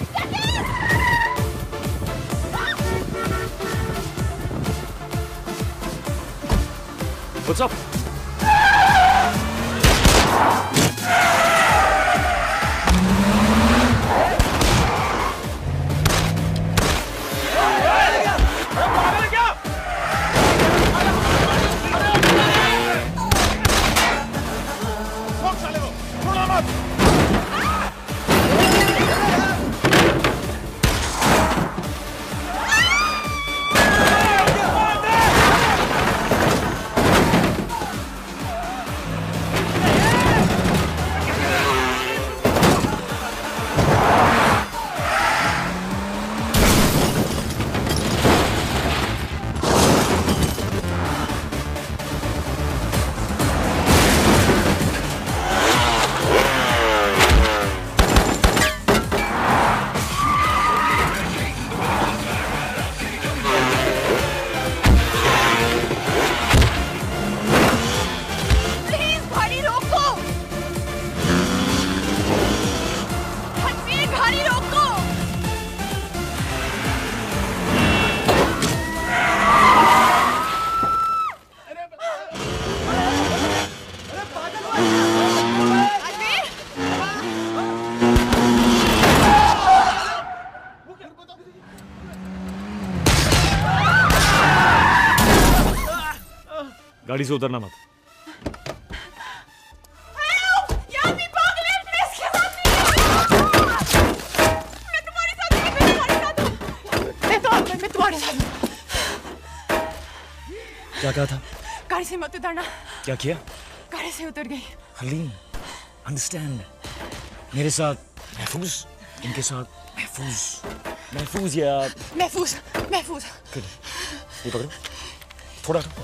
What's up? गाड़ी से उतरना मत। मैं तुम्हारे साथ हूँ। क्या कहा था? गाड़ी से मत उतरना। क्या किया? गाड़ी से उतर गई। हरलीन, अंडरस्टैंड। मेरे साथ महफूज, इनके साथ महफूज। महफूज यार। महफूज, महफूज। ये पकड़ो, थोड़ा सा।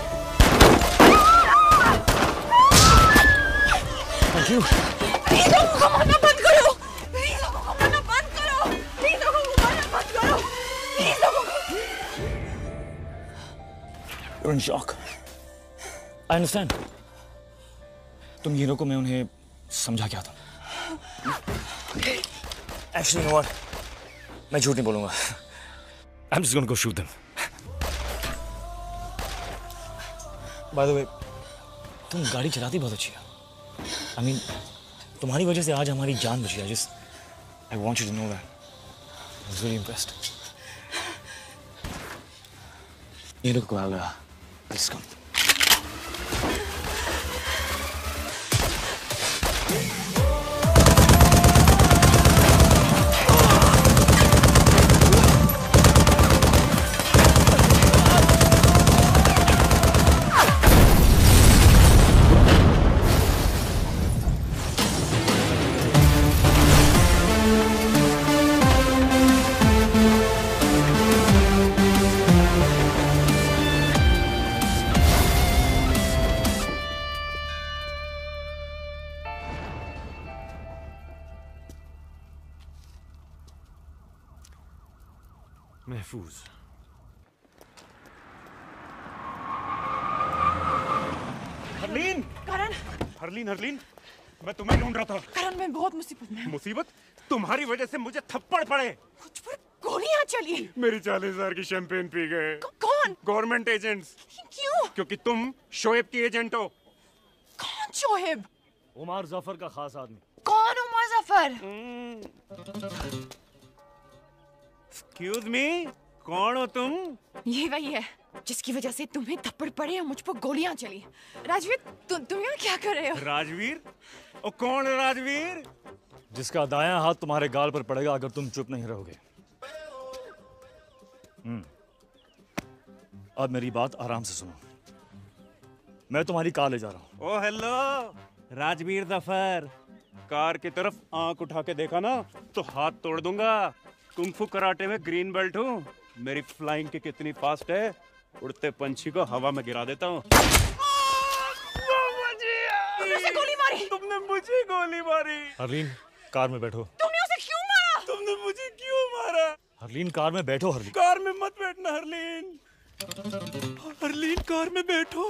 Thank you. प्लीज लोगों को मारना बंद करो। प्लीज लोगों को मारना बंद करो। प्लीज लोगों को मारना बंद करो। प्लीज लोगों को। You're in shock. I understand. तुम ये रोको, मैं उन्हें समझा क्या था। Actually, you know what? मैं झूठ नहीं बोलूँगा। I'm just gonna go shoot them. By the way, तुम गाड़ी चलाती बहुत अच्छी है। I mean, तुम्हारी वजह से आज हमारी जान बची है। I want you to know that. I was really impressed. ये रुको आ गया। Let's go. महफूज। हरलीन! करण! हरलीन, हरलीन! मैं तुम्हें ढूंढ रहा था। करण, मैं बहुत मुसीबत में हूँ। मुसीबत? तुम्हारी वजह से मुझे थप्पड़ पड़े। मुझ पर गोलियां चली। मेरी 40,000 की शैंपेन पी गए। कौन? Government agents. क्यों? क्योंकि तुम शोएब की एजेंट हो। कौन शोएब? उमर जफर का खास आदमी। कौन उमर जफर? एक्सक्यूज मी, कौन हो तुम? ये वही है जिसकी वजह से तुम्हें थप्पड़ पड़े और मुझ पर गोलियां चली। राजवीर, तुम यहाँ क्या कर रहे हो? राजवीर? और कौन है राजवीर? जिसका दायां हाथ तुम्हारे गाल पर पड़ेगा अगर तुम चुप नहीं रहोगे। अब मेरी बात आराम से सुनो। मैं तुम्हारी कार ले जा रहा हूँ। Oh hello, Rajveer Zafar. Car की तरफ आंख उठा के देखा ना तो हाथ तोड़ दूंगा। कुंफू कराटे में ग्रीन बेल्ट हूँ। मेरी फ्लाइंग की कितनी फास्ट है, उड़ते पंछी को हवा में गिरा देता हूँ। तुमने उसे गोली मारी? तुमने मुझे गोली मारी। हरलीन, कार में बैठो। तुमने उसे क्यों मारा? तुमने मुझे क्यों मारा? हरलीन, कार में बैठो। हरलीन, कार में मत बैठना। हरलीन, हरलीन, कार में बैठो।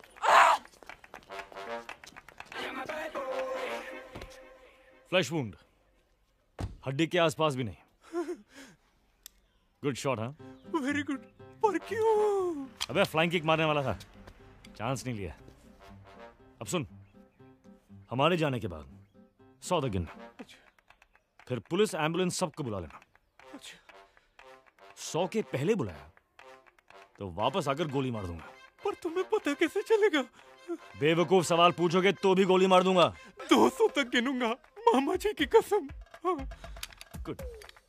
फ्लैश वुंड, हड्डी के आसपास भी नहीं। Good shot. हाँ, वेरी गुड। पर क्यों? अबे फ्लाइंग किक मारने वाला था, चांस नहीं लिया। अब सुन, हमारे जाने के बाद 100 तक गिनना, फिर पुलिस एम्बुलेंस सबको बुला लेना। 100 के पहले बुलाया तो वापस आकर गोली मार दूंगा। पर तुम्हें पता कैसे चलेगा? बेवकूफ सवाल पूछोगे तो भी गोली मार दूंगा। 200 तक गिनूंगा, मामा जी की कसम। गुड।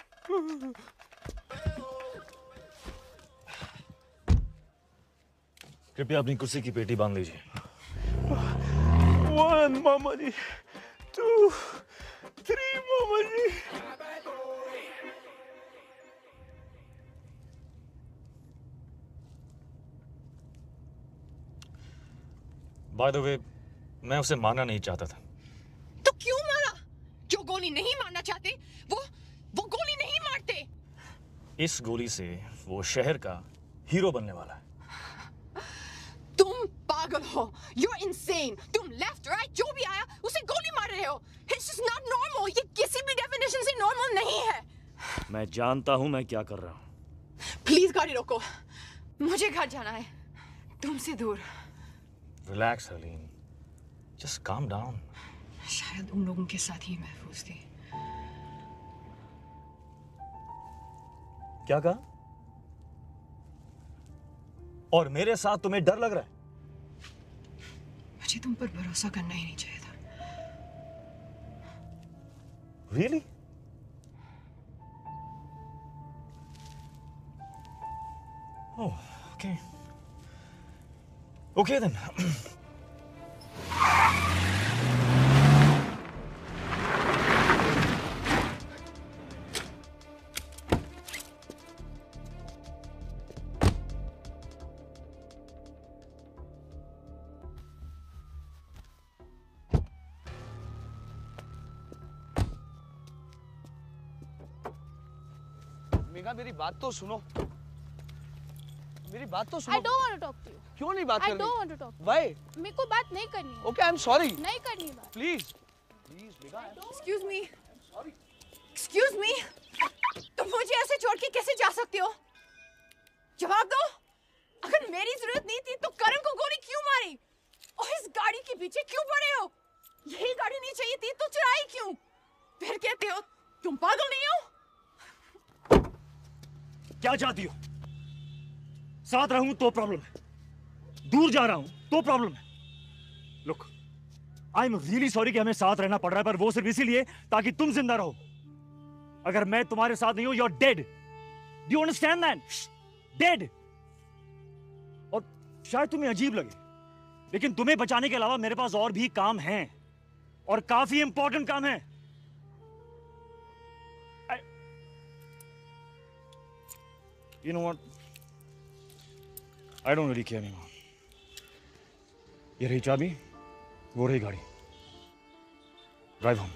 कृपया अपनी कुर्सी की पेटी बांध लीजिए। 1 मामा जी, 2, 3 मामा जी। बाय द वे, मैं उसे मारना नहीं चाहता था। तो क्यों मारा? जो गोली नहीं मारना चाहते वो गोली नहीं मारते। इस गोली से वो शहर का हीरो बनने वाला है। तुम पागल हो। You're insane. तुम लेफ्ट राइट जो भी आया उसे गोली मार रहे हो। It's just not normal. ये किसी भी डेफिनेशन से नॉर्मल नहीं है। मैं जानता हूं मैं क्या कर रहा हूं। प्लीज गाड़ी रोको, मुझे घर जाना है, तुमसे दूर। Relax Harleen, just calm down. शायद उन लोगों के साथ ही महफूज थी। क्या कहा? और मेरे साथ तुम्हें डर लग रहा है? मुझे तुम पर भरोसा करना ही नहीं चाहिए था। Really? Oh, okay. Okay then. Megha, मेरी बात तो सुनो। मेरी बात तो सुनो। I don't want to talk to you. क्यों नहीं बात करनी? I don't want to talk. Why? मेरे को बात नहीं करनी है। Okay, I'm sorry. नहीं करनी बात। Please, please, Megha. Excuse me. Excuse me. तुम मुझे ऐसे छोड़ के कैसे जा सकते हो? जवाब दो। अगर मेरी जरूरत नहीं थी तो करण को गोली क्यों मारी? और इस गाड़ी के पीछे क्यों पड़े हो? यही गाड़ी नहीं चाहिए थी तो चुराई क्यों? फिर कहते हो तुम पागल नहीं हो? क्या चाहती हो? साथ रहूं तो प्रॉब्लम है, दूर जा रहा हूं तो प्रॉब्लम है। Look, I am really sorry कि हमें साथ रहना पड़ रहा है, पर वो सिर्फ इसीलिए ताकि तुम जिंदा रहो। अगर मैं तुम्हारे साथ नहीं हूं, you are dead. Do you understand that? Dead. और शायद तुम्हें अजीब लगे, लेकिन तुम्हें बचाने के अलावा मेरे पास और भी काम हैं, और काफी इंपॉर्टेंट काम है। You know what? I don't really care anymore. ये रही चाबी, वो रही गाड़ी। Drive home.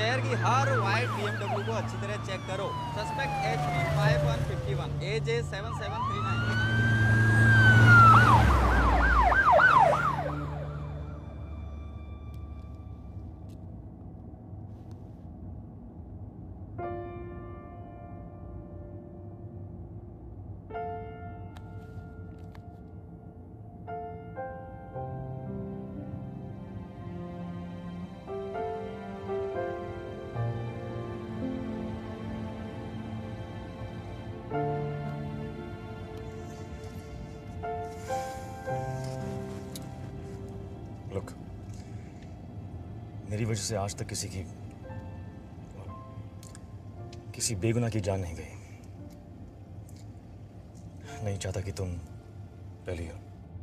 शहर की हर वाइट BMW को अच्छी तरह चेक करो। Suspect HP 5151 AJ 7739। मेरी वजह से आज तक किसी बेगुनाह की जान नहीं गई। नहीं चाहता कि तुम पहली हो,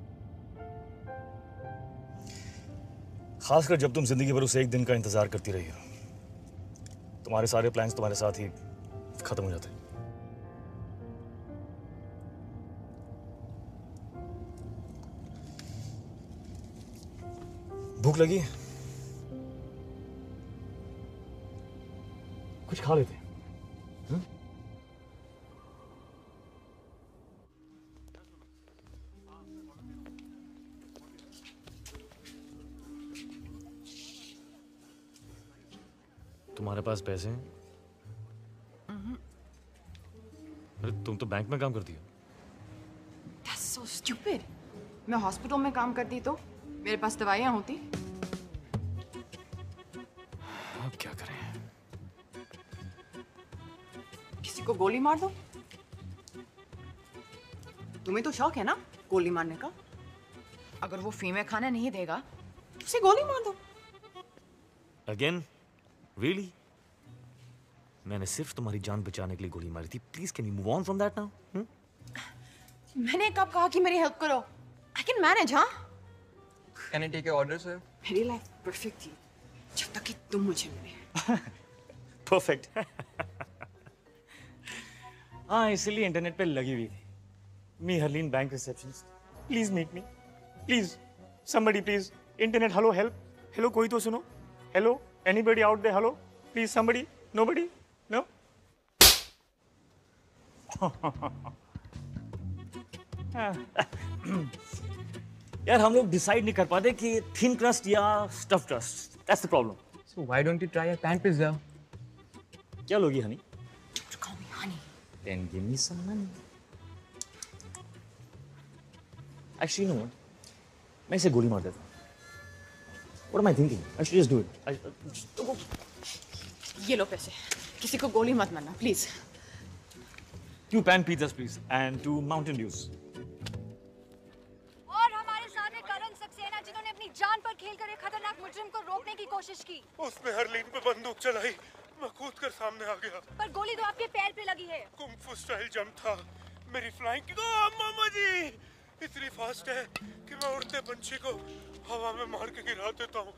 खासकर जब तुम जिंदगी भर उस एक दिन का इंतजार करती रही हो। तुम्हारे सारे प्लान्स तुम्हारे साथ ही खत्म हो जाते। भूख लगी? कुछ खा लेते हैं। तुम्हारे पास पैसे हैं? अरे तुम तो बैंक में काम करती हो। That's so stupid. मैं हॉस्पिटल में काम करती तो मेरे पास दवाइयाँ होती। अब क्या करें? किसी को गोली मार दो। तुम्हें तो शौक है ना गोली मारने का? अगर वो फीमेल खाना नहीं देगा तो उसे गोली मार दो। Again? Really? मैंने सिर्फ तुम्हारी जान बचाने के लिए गोली मारी थी। Please can we move on from that now? मैंने कब कहा कि मेरी हेल्प करो? I can manage, हाँ? Can I take your order, sir? मेरी लाइफ परफेक्ट थी जब तक कि तुम मुझे मिले। Perfect. हाँ, इसीलिए इंटरनेट पे लगी हुई थी। Me, Harleen, bank receptionist. Please meet me. Please, somebody, please. Internet, hello, help. Hello, कोई तो सुनो. Hello, anybody out there? Hello, please, somebody. Nobody? No? यार हम लोग डिसाइड नहीं कर पाते कि थिन क्रस्ट या stuff crust. That's the problem. So why don't you try a pan pizza? क्या लोगी Honey? Don't call me honey. Then give me some money. Actually, you know what? मैं इसे गोली मार देता हूँ। What am I thinking? I should just do it. ये लो पैसे। किसी को गोली मत मारना, please. 2 pan pizzas, please, and 2 Mountain Dews. और हमारे सामने करण सक्सेना जिन्होंने अपनी जान पर खेलकर एक खतरनाक मुजरिम को रोकने की कोशिश की। उसने हरलीन पे बंदूक चलाई, मैं कूद कर सामने आ गया। पर गोली तो आपके पैर पे लगी है। कुंग-फू स्टाइल जंप था। मेरी फ्लाइंग की मामा जी इतनी फास्ट है कि मैं उड़ते पंछी को हवा में मार के गिरा देता हूँ।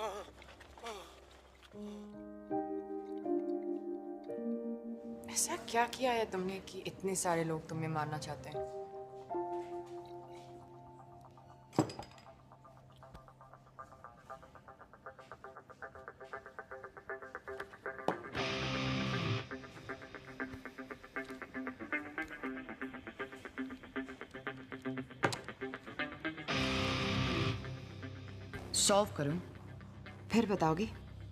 ऐसा क्या किया है तुमने कि इतने सारे लोग तुम्हें मारना चाहते हैं? सॉल्व करूं, फिर बताओगी?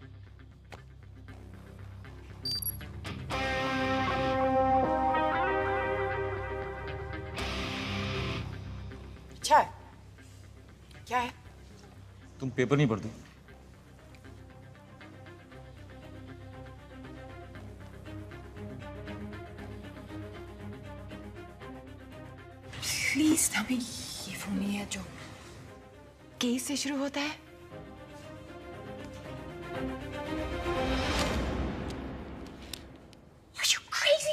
अच्छा है। क्या है? तुम पेपर नहीं पढ़ती? प्लीज तभी ये फोन नहीं है जो केस से शुरू होता है। Are you crazy?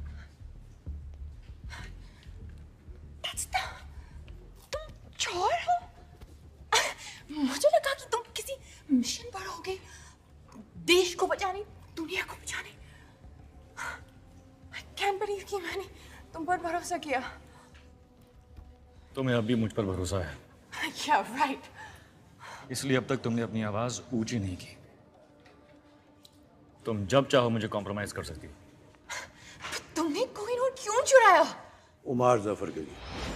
तुम चोर हो? मुझे लगा कि तुम किसी मिशन पर होगे, देश को बचाने, दुनिया को बचाने। I can't believe कि मैंने तुम पर भरोसा किया। तुम्हें अब भी मुझ पर भरोसा है। Yeah, right. इसलिए अब तक तुमने अपनी आवाज ऊंची नहीं की। तुम जब चाहो मुझे कॉम्प्रोमाइज कर सकती हो। तुमने कोहिनूर क्यों चुराया? उमर जफर के लिए।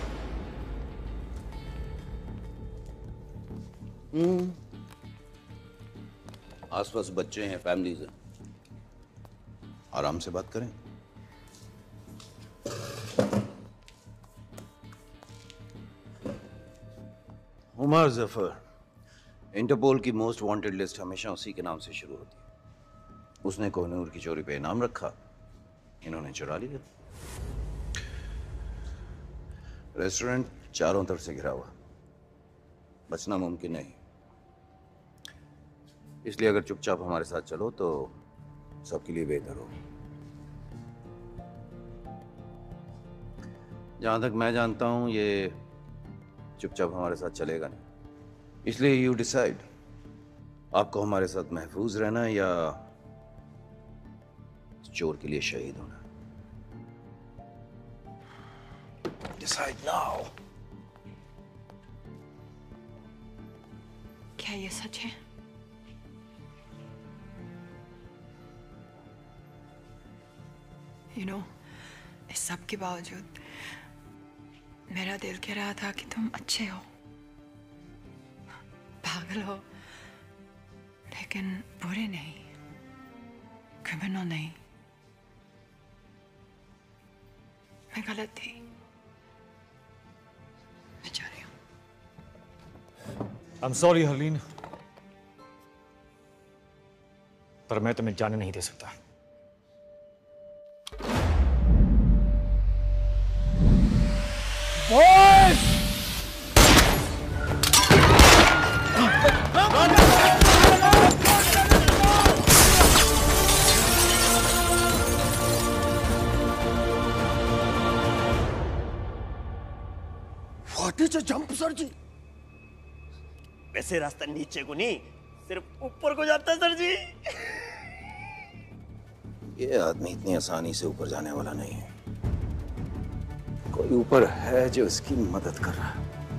आसपास बच्चे हैं, फैमिलीज हैं, आराम से बात करें। उमर जफर, इंटरपोल की मोस्ट वांटेड लिस्ट हमेशा उसी के नाम से शुरू होती है। उसने कोहिनूर की चोरी पे इनाम रखा, इन्होंने चुरा लिया। रेस्टोरेंट चारों तरफ से घिरा हुआ, बचना मुमकिन नहीं। इसलिए अगर चुपचाप हमारे साथ चलो तो सबके लिए बेहतर हो। जहां तक मैं जानता हूं ये चुपचाप हमारे साथ चलेगा नहीं, इसलिए यू डिसाइड, आपको हमारे साथ महफूज रहना या चोर के लिए शहीद होना। Decide now. क्या ये सच है? You know, इस सब के बावजूद मेरा दिल कह रहा था कि तुम अच्छे हो, पागल हो, लेकिन बुरे नहीं, क्रिमिनल नहीं। मैं गलत थी, मैं जा रही हूँ। I'm sorry हरलीन, पर मैं तुम्हें जाने नहीं दे सकता। Boys! What is a jump, sir ji? वैसे रास्ता नीचे को नहीं, सिर्फ ऊपर को जाता है सर जी। ये आदमी इतनी आसानी से ऊपर जाने वाला नहीं है। कोई ऊपर है जो इसकी मदद कर रहा है।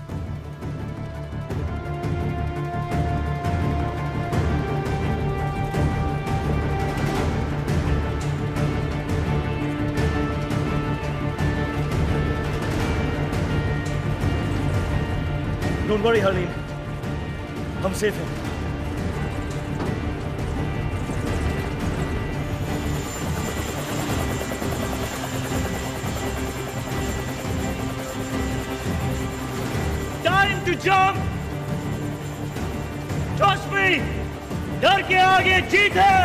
Don't worry हरलीन, हम सेफ हैं। Time to jump! Trust me! डर के आगे जीत है!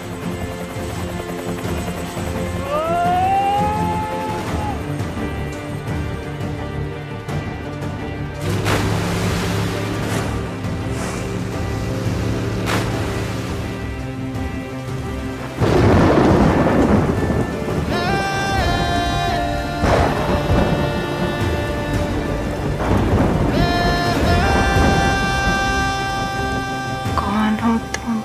कौन हो तुम?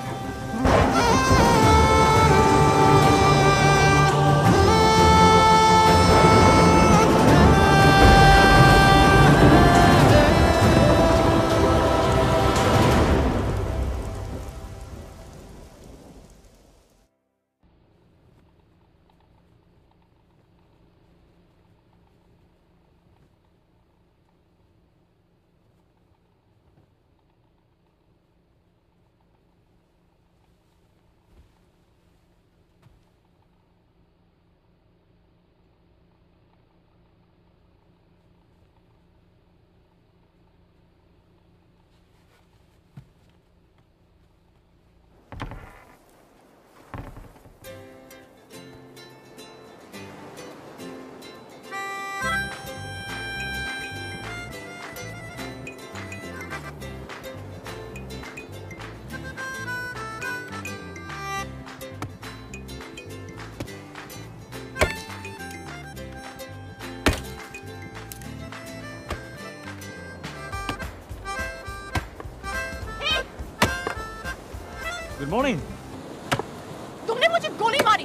Good morning. तुमने मुझे गोली मारी।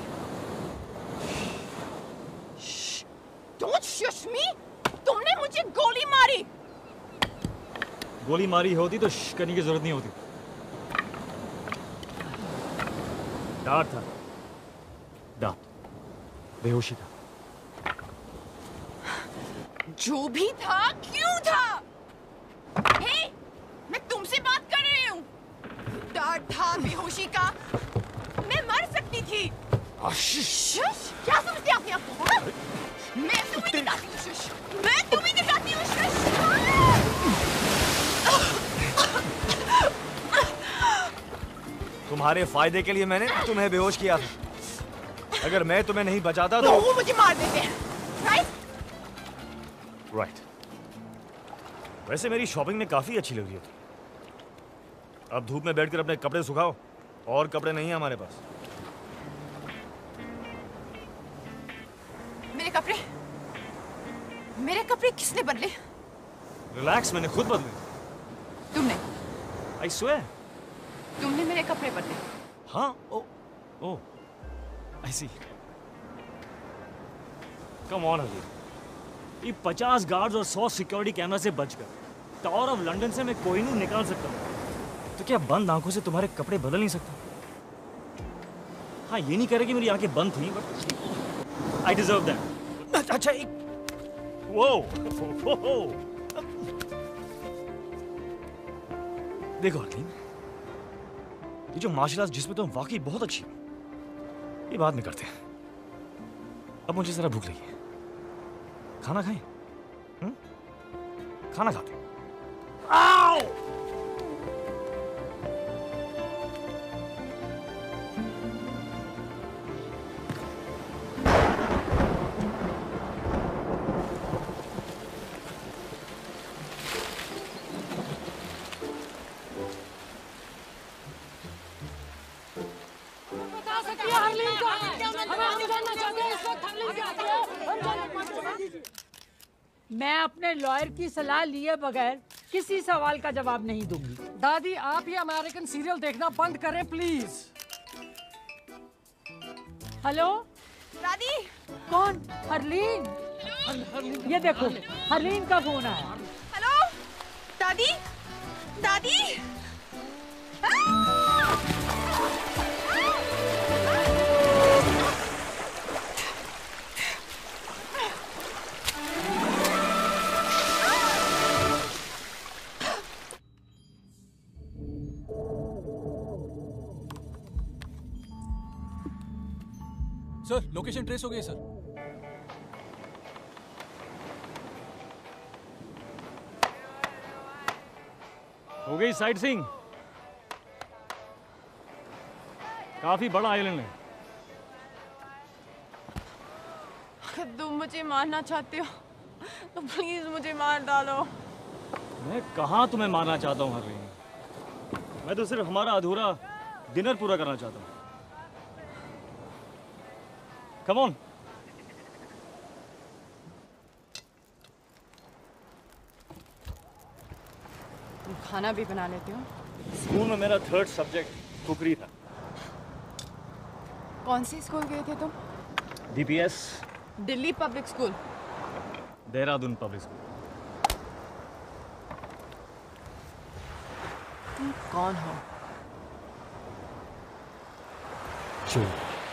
Don't shush me! तुमने मुझे गोली मारी। गोली मारी होती तो करने की जरूरत नहीं होती। डर था। दांत, बेहोशी था। जो भी था क्यों था? हे, मैं तुमसे बात कर रही हूँ। डर था बेहोशी का। मैं मर सकती थी। शुश, क्या समझते अपने आप को? हाँ? मैं तुम्हें दिखाती हूँ शुश। मैं तुम्हें दिखाती हूँ शुश। तुम्हारे फायदे के लिए मैंने तुम्हें बेहोश किया था। अगर मैं तुम्हें नहीं बचाता तो वो मुझे मार देते हैं, राइट? राइट। वैसे मेरी शॉपिंग में काफी अच्छी लग रही है। अब धूप में बैठकर अपने कपड़े सुखाओ, और कपड़े नहीं है हमारे पास। मेरे कपड़े किसने बदले? रिलैक्स, मैंने खुद बदले। तुमने? I swear. तुमने मेरे कपड़े बदले? हाँ, ओ, आई सी। कम ऑन अली, ये 50 गार्ड्स और 100 सिक्योरिटी कैमरा से बचकर टावर ऑफ लंदन से मैं कोई नहीं निकाल सकता हूँ। तो क्या बंद आंखों से तुम्हारे कपड़े बदल नहीं सकता? हाँ, ये नहीं कह रहे कि मेरी आंखें बंद थी, बट आई डिजर्व दैट। अच्छा, एक वो देखो हकीम, ये जो मार्शल आर्ट्स जिसमें तुम वाकई बहुत अच्छी हो, ये बाद में करते हैं। अब मुझे जरा भूख लगी है, खाना खाएं? खाना खाते हैं। आओ! मैं अपने लॉयर की सलाह लिए बगैर किसी सवाल का जवाब नहीं दूंगी। दादी, आप ये अमेरिकन सीरियल देखना बंद करें प्लीज। हेलो दादी। कौन? हरलीन। ये देखो, हरलीन का फोन आया। हेलो दादी। दादी। सर, लोकेशन ट्रेस हो गई सर। हो गई साइट सीइंग। काफी बड़ा आइलैंड है। अगर तुम मुझे मारना चाहते हो तो प्लीज मुझे मार डालो। मैं कहाँ तुम्हें मारना चाहता हूँ हरलीन, मैं तो सिर्फ हमारा अधूरा डिनर पूरा करना चाहता हूँ। Come on. तुम खाना भी बना लेते हो? स्कूल में मेरा 3rd सब्जेक्ट कुकरी था। कौन से स्कूल गए थे तुम? DPS। Delhi public school. Dehradun public school. तुम कौन हो? चोर।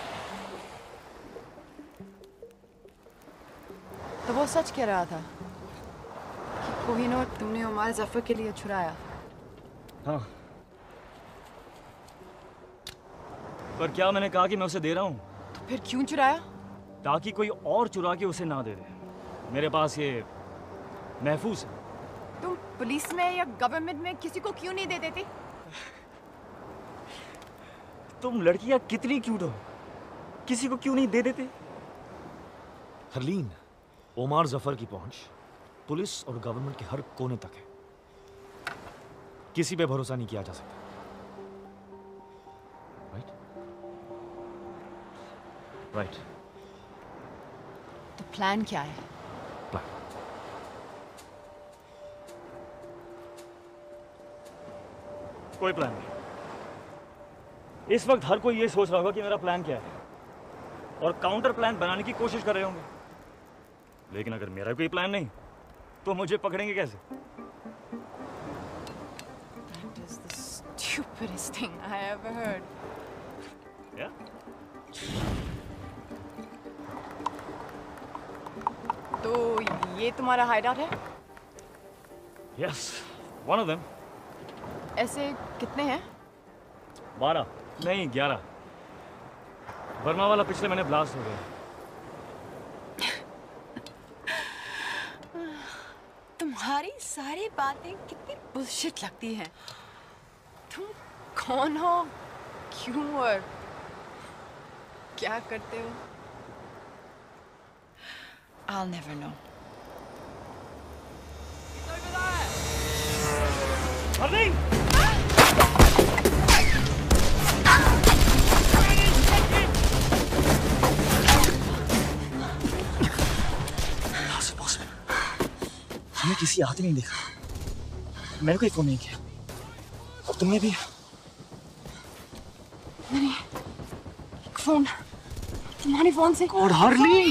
तो वो सच कह रहा था कि कोहिनूर तुमने उमर जफर के लिए छुड़ाया। हाँ, पर क्या मैंने कहा कि मैं उसे दे रहा हूँ? तो फिर क्यों चुराया? ताकि कोई और चुरा के उसे ना दे दे। मेरे पास ये महफूज है। तुम पुलिस में या गवर्नमेंट में किसी को क्यों नहीं दे देते? तुम लड़कियां कितनी क्यूट हो, किसी को क्यों नहीं दे देते? हरलीन, ओमर जफर की पहुंच पुलिस और गवर्नमेंट के हर कोने तक है। किसी पे भरोसा नहीं किया जा सकता। राइट? राइट। तो प्लान क्या है? प्लान कोई प्लान नहीं। इस वक्त हर कोई ये सोच रहा होगा कि मेरा प्लान क्या है, और काउंटर प्लान बनाने की कोशिश कर रहे होंगे। लेकिन अगर मेरा कोई प्लान नहीं तो मुझे पकड़ेंगे कैसे? That is the stupidest thing I ever heard. Yeah? तो ये तुम्हारा हाइडआउट है? Yes, one of them. ऐसे कितने हैं? 12 नहीं 11। बर्मा वाला पिछले महीने ब्लास्ट हो गया। तुम्हारी सारी बातें कितनी बुलशिट लगती हैं। तुम कौन हो, क्यों और क्या करते हो? I'll never know. Arleen! हमने किसी आदमी नहीं देखा, मैंने कोई फोन नहीं किया, और तुमने भी? नहीं, फोन तुम्हारे फोन से। और हार्ली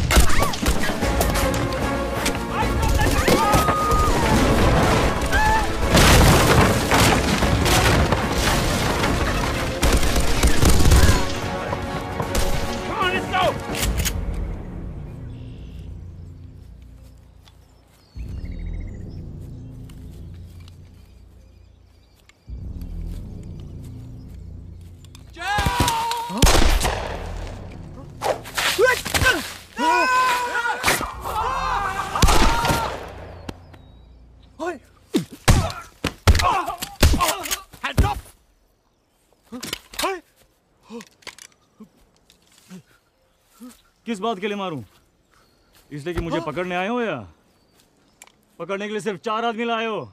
किस बात के लिए मारूं? इसलिए कि मुझे पकड़ने आए हो या पकड़ने के लिए सिर्फ 4 आदमी लाए हो?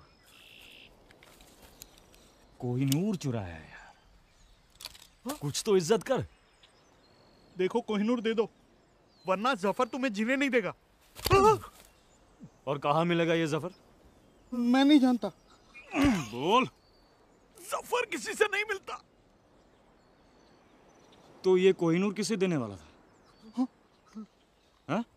कोहिनूर चुराया है यार, कुछ तो इज्जत कर। देखो कोहिनूर दे दो, वरना जफर तुम्हें जीने नहीं देगा। और कहाँ मिलेगा ये जफर? मैं नहीं जानता। बोल। जफर किसी से नहीं मिलता। तो ये कोहिनूर किसे देने वाला था? हाँ?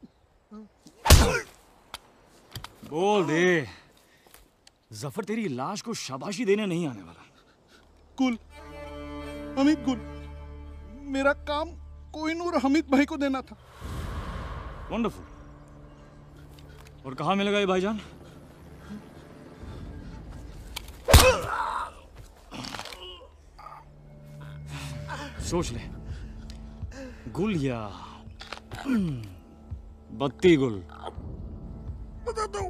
बोल दे। जफर तेरी लाश को शाबाशी देने नहीं आने वाला। कुल, हमीद कुल, मेरा काम कोहिनूर हमीद भाई को देना था। वंडरफुल। और कहाँ मिलेगा ये भाईजान? सोच ले, गुल या बत्ती गुल? बता दो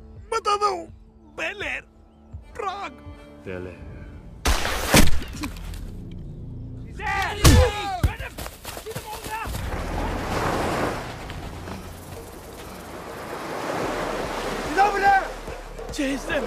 बेलेर, प्राग। बेलेर। Chase them!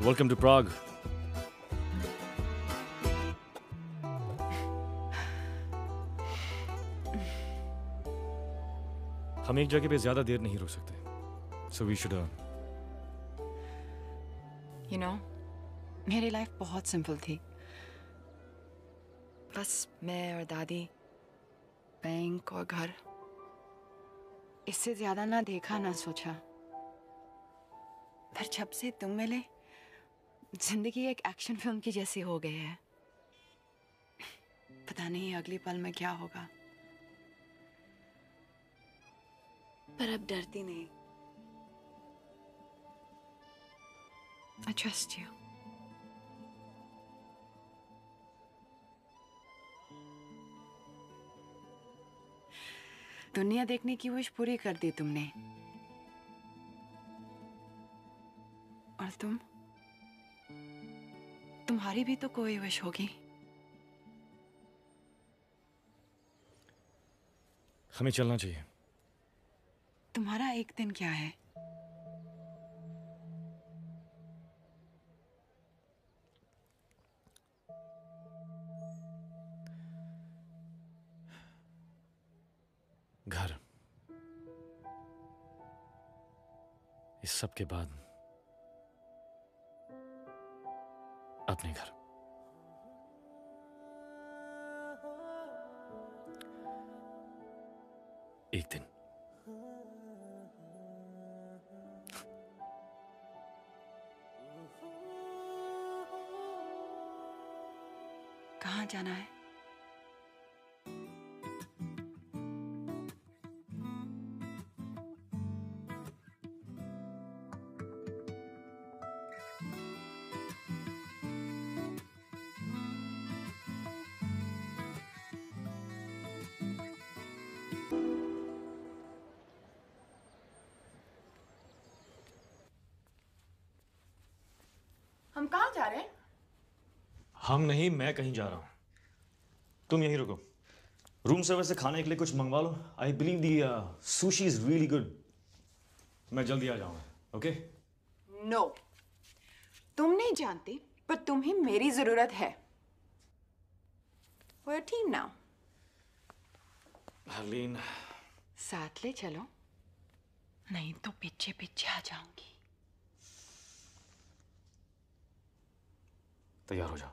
Welcome to Prague. हम एक जगह पे ज्यादा देर नहीं रुक सकते, so we should you know, मेरी लाइफ बहुत सिंपल थी। बस मैं और दादी, बैंक और घर, इससे ज्यादा ना देखा ना सोचा। पर जब से तुम मिले, जिंदगी एक एक्शन फिल्म की जैसी हो गई है। पता नहीं अगली पल में क्या होगा, पर अब डरती नहीं। I trust you. दुनिया देखने की विश पूरी कर दी तुमने, और तुम्हारी भी तो कोई विश होगी। हमें चलना चाहिए। तुम्हारा एक दिन क्या है? घर। इस सब के बाद अपने घर। एक दिन। कहाँ जाना है? हम कहाँ जा रहे हैं? हम नहीं, मैं कहीं जा रहा हूं। तुम यहीं रुको। रूम सर्विस से खाने के लिए कुछ मंगवा लो। I believe the sushi is really good. मैं जल्दी आ जाऊंगा। ओके? नो, तुम नहीं जानती, पर तुम्हें मेरी जरूरत है। We're a team now. Harleen, साथ ले चलो, नहीं तो पीछे पीछे आ जाऊंगी। तैयार हो जाओ।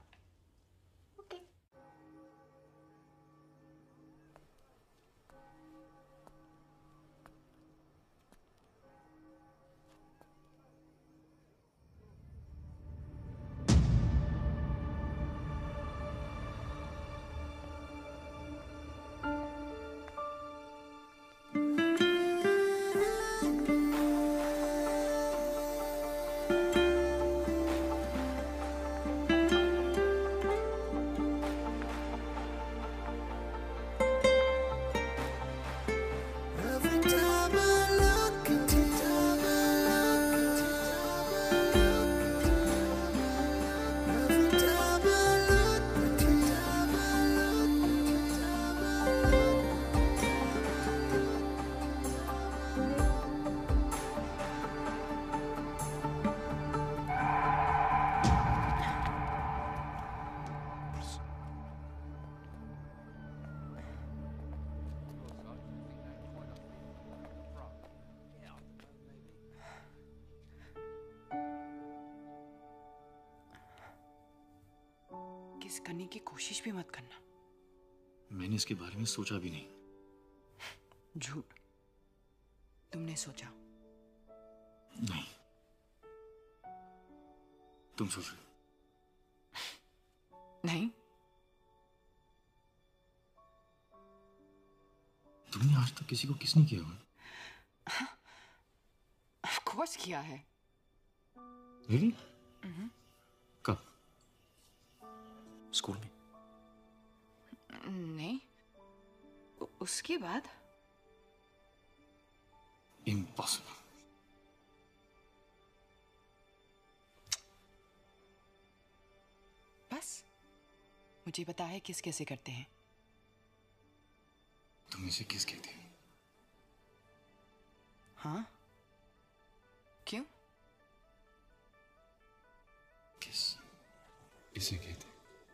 किस करने की कोशिश भी मत करना। मैंने इसके बारे में सोचा भी नहीं। झूठ। तुमने सोचा? नहीं, तुम सोच रहे। नहीं, तुमने आज तक किसी को किस नहीं किया हुआ? ऑफ कोर्स किया है। रियली? कब? स्कूल में? नहीं, उसके बाद। इम्पॉसिबल। बस मुझे पता है किस कैसे करते हैं। तुम इसे किस कहती हो? हाँ? क्यों? किसे की थी?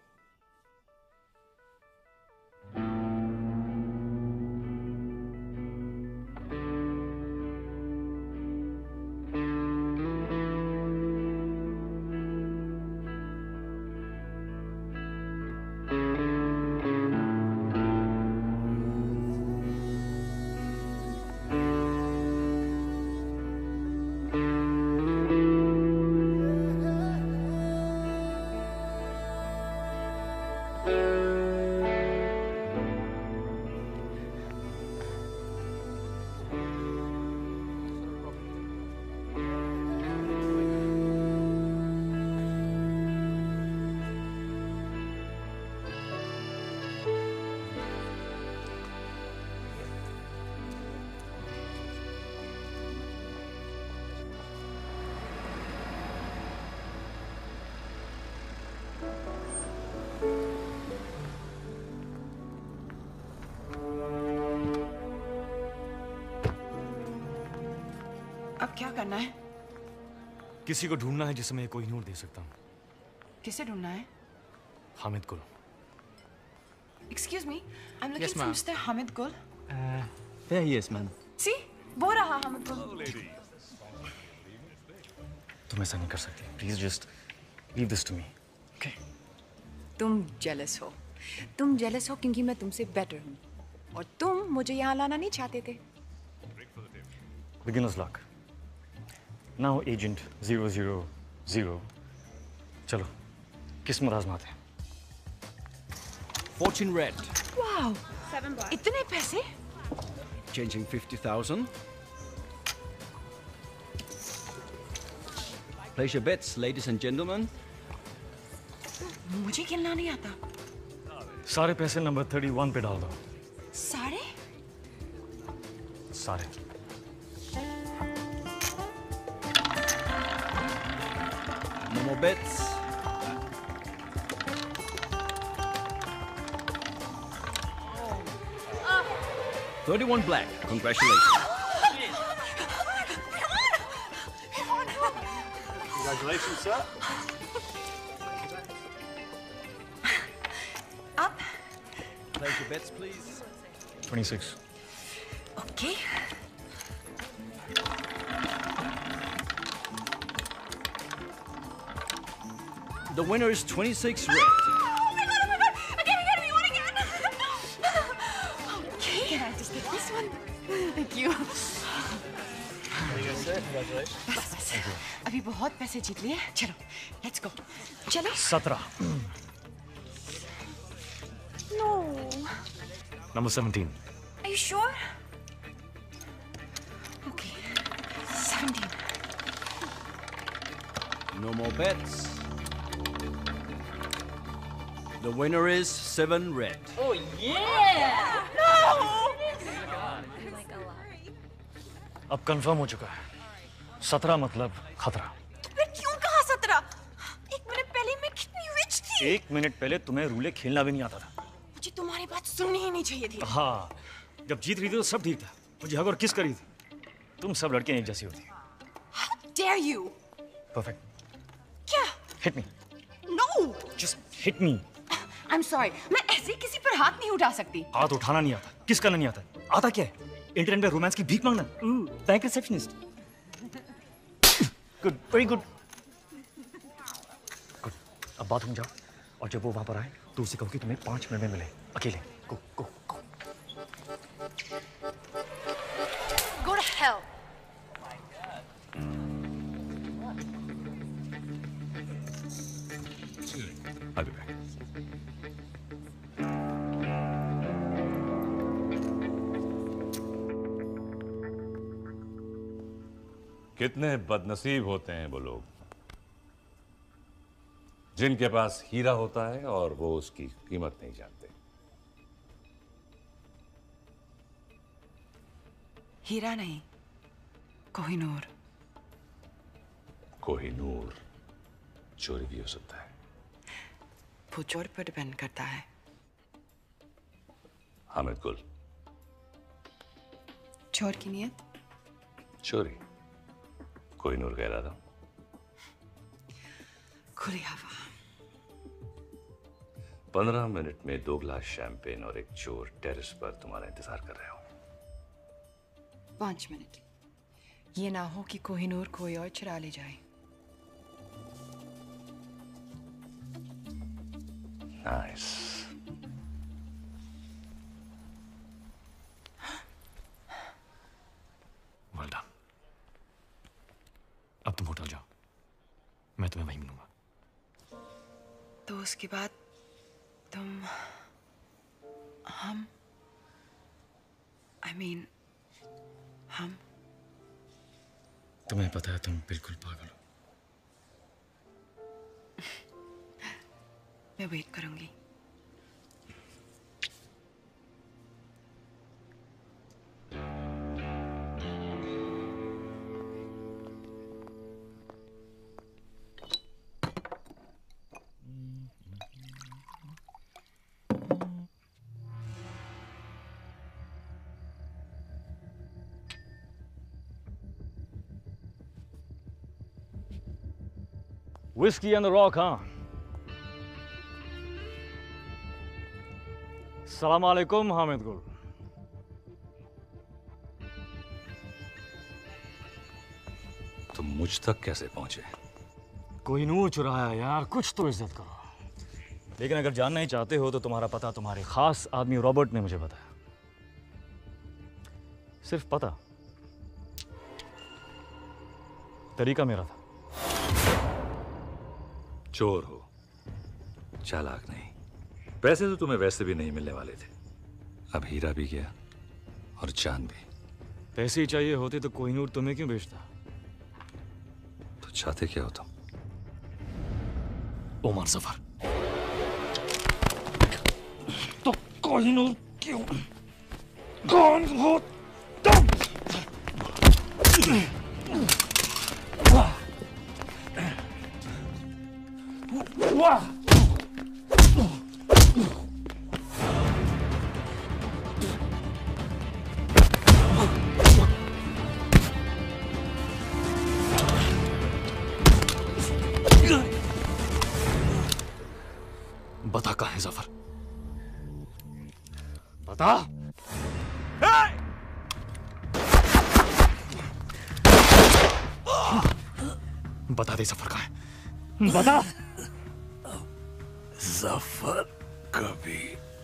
अब क्या करना है? किसी को ढूंढना है जिसे मैं कोहिनूर दे सकता हूँ। किसे ढूंढना है? हामिद को। Excuse me, I'm looking Yes, for ma'am. Mr. Hamid Gul. There he is, ma'am. See, वो रहा Hamid Gul. तुम ऐसा नहीं कर सकती। Please just leave this to me. Okay? तुम jealous हो। तुम jealous हो क्योंकि मैं तुमसे better हूँ। और तुम मुझे यहाँ लाना नहीं चाहते थे। Beginner's luck. Now agent 000. चलो, किस्मत आजमाते हैं। Fortune red. Wow, इतने पैसे? Changing 50,000. Place your bets, ladies and gentlemen. मुझे खेलना नहीं आता। सारे पैसे नंबर 31 पे डाल दो। सारे? सारे। No more bets. Oh. 31 black. Congratulations. Congratulations, sir. Up. Place your bets, please. 26. Okay. The winner is 26 red. Oh my god! Again, we won again! Okay. Can I just take this one? Thank you. बस अभी बहुत पैसे जीत लिए। चलो, let's go. चलो। 17. No. Number 17. Are you sure? Okay. 17. No more bets. The winner is 7 red. Oh yeah! No! अब कंफर्म हो चुका है। 17 मतलब खतरा। मैं क्यों कहा 17? एक मिनट पहले मैं कितनी रिच थी। एक मिनट पहले तुम्हें रूले खेलना भी नहीं आता था। मुझे तुम्हारी बात सुननी ही नहीं चाहिए थी। हाँ, जब जीत रही थी तो सब ठीक था। मुझे हग और किस करी थी। तुम सब लड़कियां एक जैसी होती। How dare you? Perfect. क्या? Hit me. No. Just hit me. I'm sorry. मैं ऐसे किसी पर हाथ नहीं उठा सकती। हाथ उठाना नहीं आता, किस करना नहीं आता। आता क्या है? इंटरनेट पे रोमांस की भीख मांगना। Bank receptionist. Good, very good. Good. अब बाथरूम जाओ और जब वो वहां पर आए तो उसे कहो कि तुम्हें 5 मिनट में मिले, अकेले। गो गो गो। Go to hell. I'll be back. कितने बदनसीब होते हैं वो लोग जिनके पास हीरा होता है और वो उसकी कीमत नहीं जानते। हीरा नहीं, कोहिनूर। कोहिनूर चोरी भी हो सकता है। वो चोर पर डिपेंड करता है। हामिद गुल। चोर की नियत? चोरी। कोहिनूर कह रहा था। खुली हवा। 15 मिनट में 2 गिलास शैंपेन और एक चोर टेरेस पर तुम्हारा इंतजार कर रहे हो। 5 मिनट। ये ना हो कि कोहिनूर कोई और चुरा ले जाए। नाइस। Well done. अब तुम होटल जाओ, मैं तुम्हें वहीं मिलूंगा। तो उसके बाद तुम हम हम तुम्हें पता है तुम बिल्कुल पागल हो। मैं वेट करूंगी। Whiskey on the rock, हाँ? सलाम अलैकुम हामिद गुल। तुम मुझ तक कैसे पहुंचे? कोहिनूर चुराया यार, कुछ तो इज्जत करो। लेकिन अगर जानना ही चाहते हो तो तुम्हारा पता तुम्हारे खास आदमी रॉबर्ट ने मुझे बताया। सिर्फ पता, तरीका मेरा था। चोर हो, चालाक नहीं। पैसे तो तुम्हें वैसे भी नहीं मिलने वाले थे। अब हीरा भी गया और चांद भी। पैसे ही चाहिए होते तो कोहिनूर तुम्हें क्यों बेचता? तो चाहते क्या हो तुम? ओमर सफर। तो कोहिनूर क्यों? कौन हो तुम? वाह! बता कहाँ है जफर? बता। बता दे जफर कहाँ है? बता। जफर कभी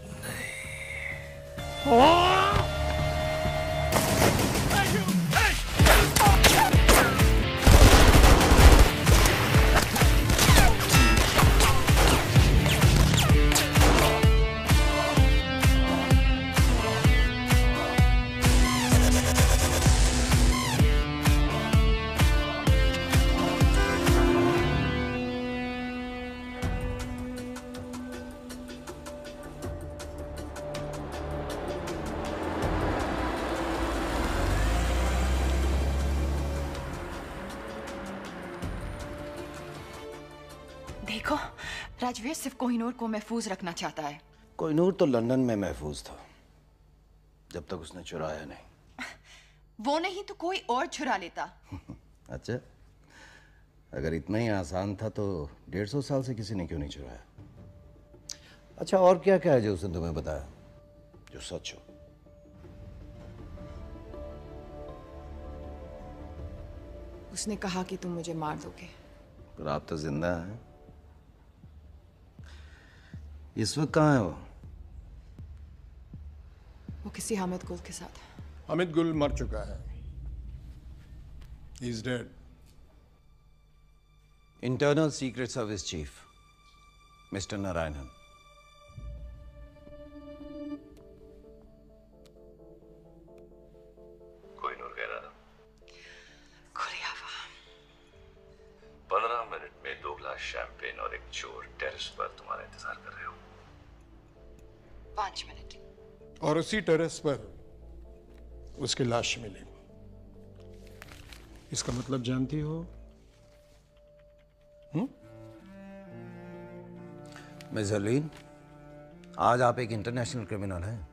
देखो, राजवीर सिर्फ कोहिनूर को महफूज रखना चाहता है। कोहिनूर तो लंदन में महफूज था जब तक उसने चुराया नहीं। वो नहीं तो कोई और चुरा लेता। अच्छा, अगर इतना ही आसान था तो 150 साल से किसी ने क्यों नहीं चुराया? अच्छा, और क्या क्या है जो उसने तुम्हें बताया जो सच हो? उसने कहा कि तुम मुझे मार दोगे। पर आप तो जिंदा हैं। इस वक्त कहाँ है वो? वो किसी हामिद गुल के साथ है। हामिद गुल मर चुका है। He is dead. Internal secret service chief mister Narayanan. Kohinoor कह रहा था 15 मिनट में 2 गिलास शैंपेन और एक चोर टेरेस पर तुम्हारा इंतजार कर रहे हो। 5 मिनट। और उसी टेरेस पर उसकी लाश मिली। इसका मतलब जानती हो? मिस जर्लीन, आज आप एक इंटरनेशनल क्रिमिनल हैं।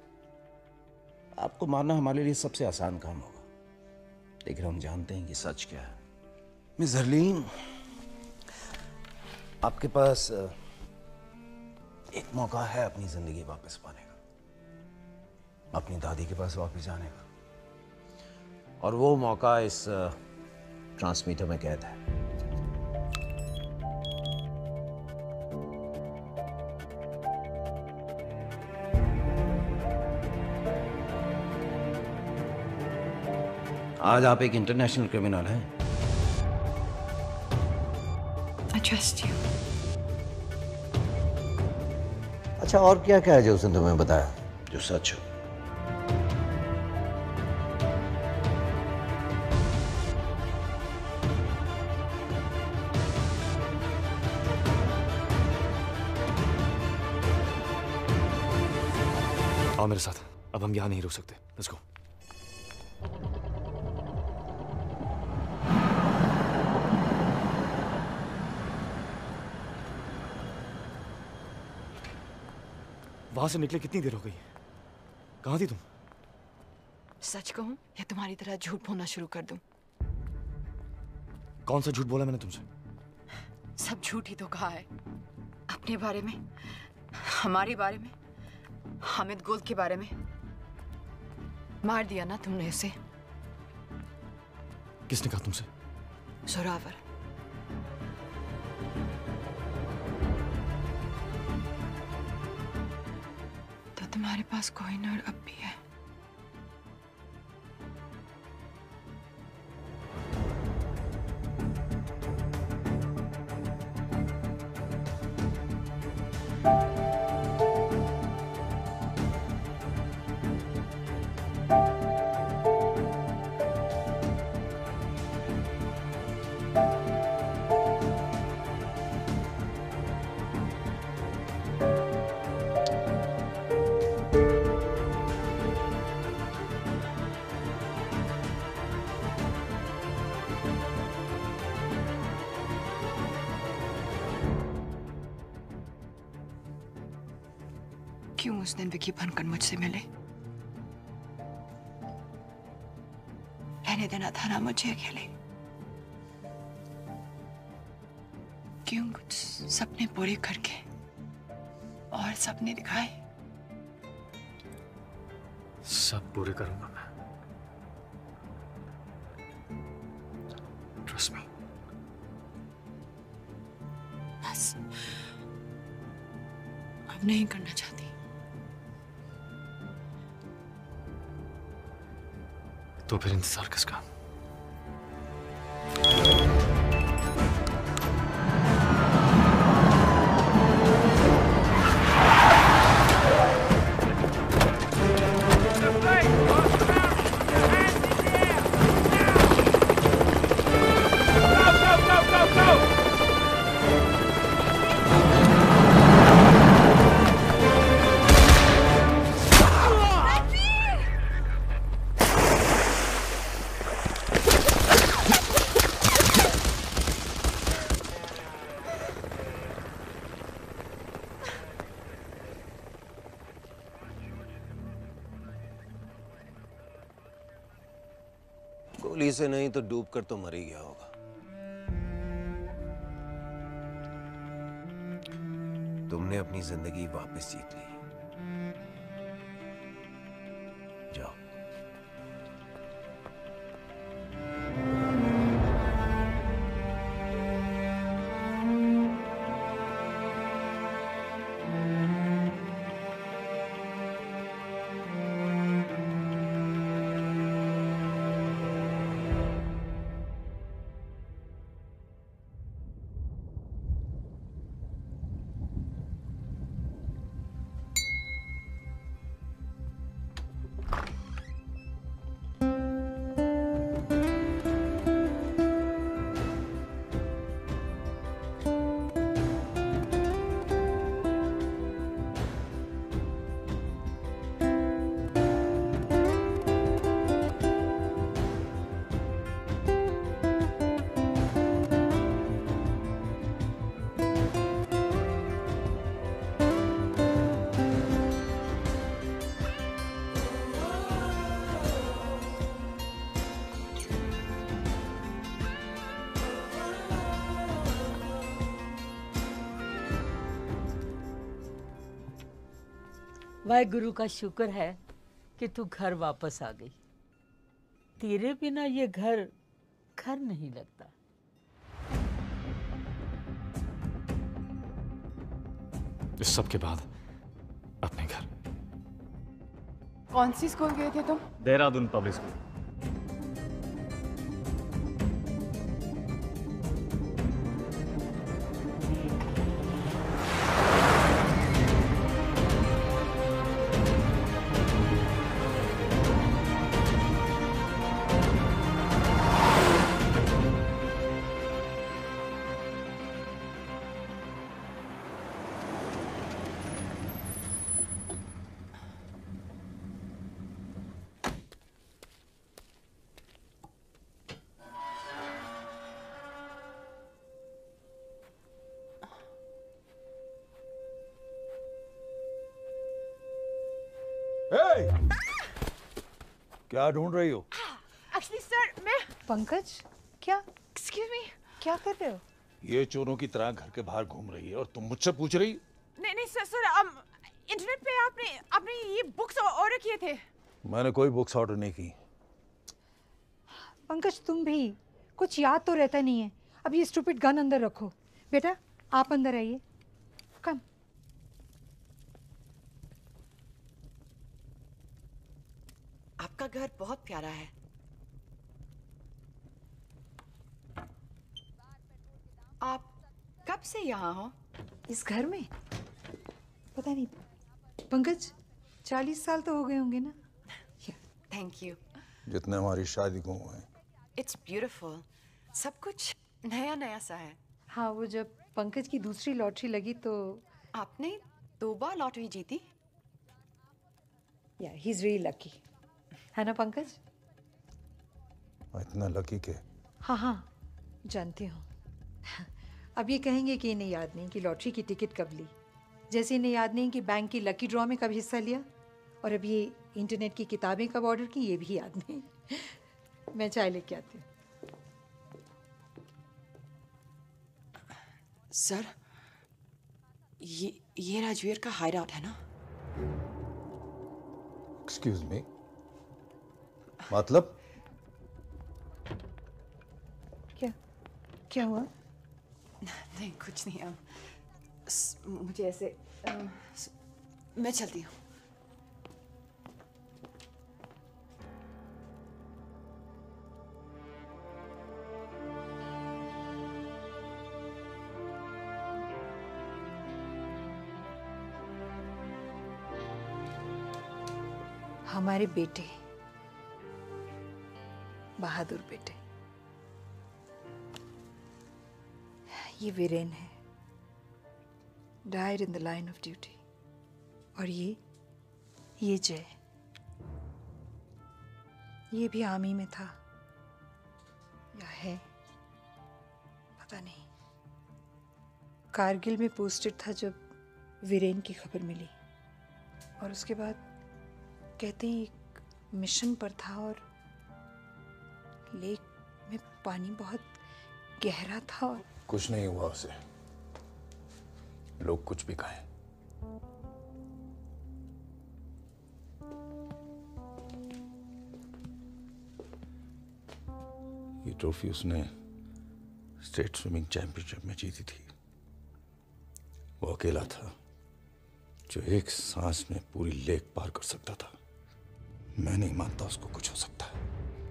आपको मारना हमारे लिए सबसे आसान काम होगा, लेकिन हम जानते हैं कि सच क्या है। मिस जर्लीन, आपके पास एक मौका है अपनी जिंदगी वापस पाने का, अपनी दादी के पास वापस जाने का, और वो मौका इस ट्रांसमीटर में कैद है। आज आप एक इंटरनेशनल क्रिमिनल हैं। I trust you. अच्छा, और क्या क्या है जो उसने तुम्हें बताया जो सच हो? आओ मेरे साथ, अब हम यहाँ नहीं रुक सकते। Let's go. वहां से निकले कितनी देर हो गई? कहाँ थी तुम? सच कहूं या तुम्हारी तरह झूठ बोलना शुरू कर दूं? कौन सा झूठ बोला मैंने तुमसे? सब झूठ ही तो कहा है। अपने बारे में, हमारे बारे में, हामिद गुल के बारे में। मार दिया ना तुमने उसे। किसने कहा तुमसे? जोरावर। तो तुम्हारे पास कोहिनूर अब भी है। क्यों उस दिन विकी बनकर मुझसे मिले? रहने देना था ना मुझे अकेले। क्यों कुछ सपने पूरे करके और सपने दिखाए? सब पूरे करूंगा मैं। Trust me. बस अब नहीं करना चाहती। तो फिर इंतजार किसका? गोली से नहीं तो डूब कर तो मर ही गया होगा। तुमने अपनी जिंदगी वापस जीत ली। जाओ। वाहेगुरु का शुक्र है कि तू घर वापस आ गई। तेरे बिना ये घर घर नहीं लगता। इस सब के बाद अपने घर। कौन सी स्कूल गए थे तुम? Dehradun public school. क्या ढूंढ रही हो? एक्चुअली सर मैं पंकज क्या एक्सक्यूज मी क्या कर रहे हो? ये चोरों की तरह घर के बाहर घूम रही है और तुम मुझसे पूछ रही? नहीं सर सर इंटरनेट पे आपने ये बुक्स ऑर्डर किए थे। मैंने कोई बुक्स ऑर्डर नहीं की। पंकज तुम भी कुछ याद तो रहता नहीं है। अब ये स्टूपिड गन अंदर रखो। बेटा आप अंदर आइए। कम। आपका घर बहुत प्यारा है। आप कब से यहाँ हो? इस घर में पता नहीं पंकज 40 साल तो हो गए होंगे ना। Thank you. जितने हमारी शादी को हुए। It's beautiful. सब कुछ नया नया सा है। हाँ वो जब पंकज की दूसरी लॉटरी लगी तो आपने 2 बार लॉटरी जीती। या ही इज रियली लकी है ना पंकज? इतना लकी के? हाँ हाँ जानती हूँ। अब ये कहेंगे कि इन्हें याद नहीं कि लॉटरी की टिकट कब ली, जैसे इन्हें याद नहीं कि बैंक की लकी ड्रॉ में कब हिस्सा लिया, और अब ये इंटरनेट की किताबें कब ऑर्डर की ये भी याद नहीं। मैं चाय लेके आती हूँ। सर ये राजवीर का हाइडआउट है ना? एक्सक्यूज मी, मतलब? क्या हुआ? नहीं कुछ नहीं। मुझे ऐसे मैं चलती हूँ। हमारे बेटे बहादुर बेटे, ये वीरेन है, died in the line of duty. और ये जय, ये भी आर्मी में था या है पता नहीं। कारगिल में पोस्टेड था जब वीरेन की खबर मिली, और उसके बाद कहते हैं एक मिशन पर था और लेक में पानी बहुत गहरा था और कुछ नहीं हुआ उसे, लोग कुछ भी कहें। ये ट्रॉफी उसने स्टेट स्विमिंग चैंपियनशिप में जीती थी। वो अकेला था जो एक सांस में पूरी लेक पार कर सकता था। मैं नहीं मानता उसको कुछ हो सकता है।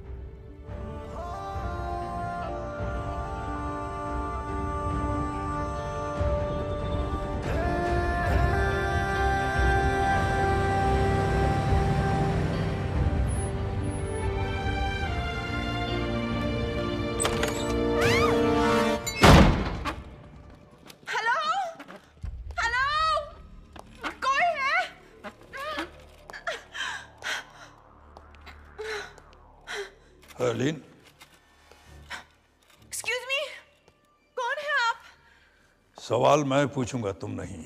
हर्लिन, एक्सक्यूज मी, कौन है आप? सवाल मैं पूछूंगा, तुम नहीं।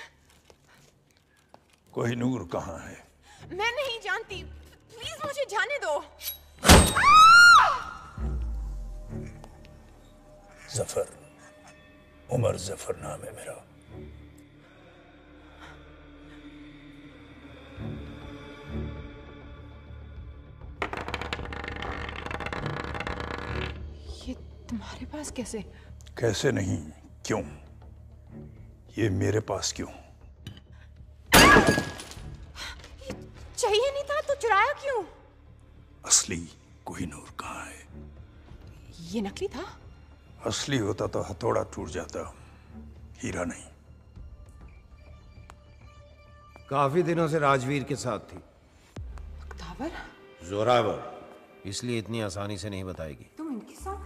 कोहिनूर कहाँ है? मैं नहीं जानती, प्लीज मुझे जाने दो। जफर, उमर जफर नाम है मेरा। पास कैसे? कैसे नहीं, क्यों? ये मेरे पास क्यों? चाहिए नहीं था तो चुराया क्यों? असली कोहिनूर कहाँ है? ये नकली था। असली होता तो हथौड़ा टूट जाता, हीरा नहीं। काफी दिनों से राजवीर के साथ थी। दावर? जोरावर, इसलिए इतनी आसानी से नहीं बताएगी। तुम इनके साथ?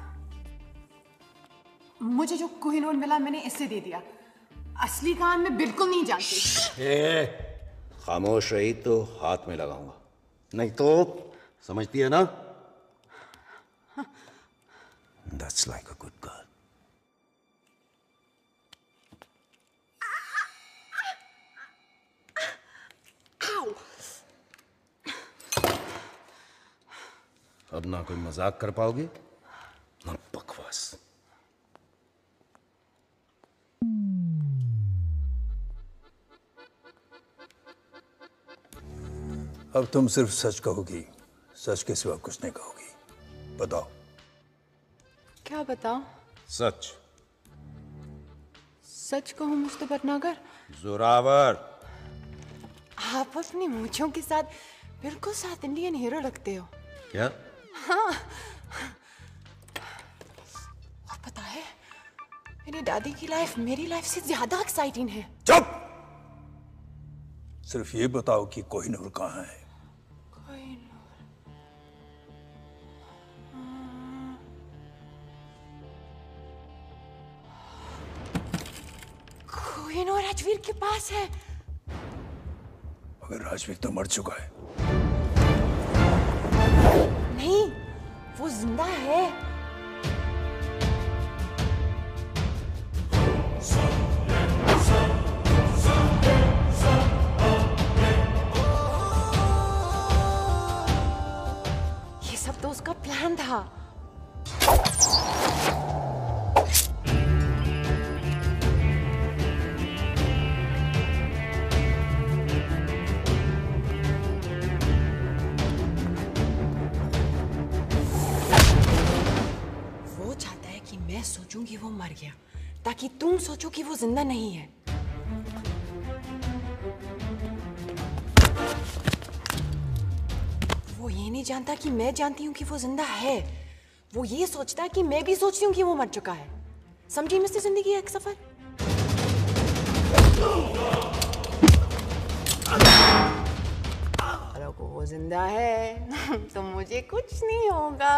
मुझे जो कोहिनूर मिला मैंने इससे दे दिया। असली खान मैं बिल्कुल नहीं जानती। खामोश रही तो हाथ में लगाऊंगा, नहीं तो समझती है ना? That's like a good girl. अब ना कोई मजाक कर पाओगे ना बकवास। अब तुम सिर्फ सच कहोगी, सच के सिवा कुछ नहीं कहोगी। बताओ। क्या बताओ? सच। सच कहूं मुझ पर ना कर। जोरावर, आप अपनी मूंछों के साथ बिल्कुल साउथ इंडियन हीरो लगते हो। क्या? हाँ। और पता है मेरी दादी की लाइफ मेरी लाइफ से ज्यादा एक्साइटिंग है। चुप! सिर्फ ये बताओ कि कोहिनूर कहाँ है? कोहिनूर राजवीर के पास है। मगर राजवीर तो मर चुका है। नहीं, वो जिंदा है। ये सब तो उसका प्लान था। मैं सोचूं कि वो मर गया ताकि तुम सोचो कि वो जिंदा नहीं है। वो ये नहीं जानता कि मैं जानती हूँ कि वो जिंदा है। वो ये सोचता है कि मैं भी सोचती हूँ कि वो मर चुका है। समझी मिस्टर जिंदगी एक सफर? अगर वो जिंदा है तो मुझे कुछ नहीं होगा।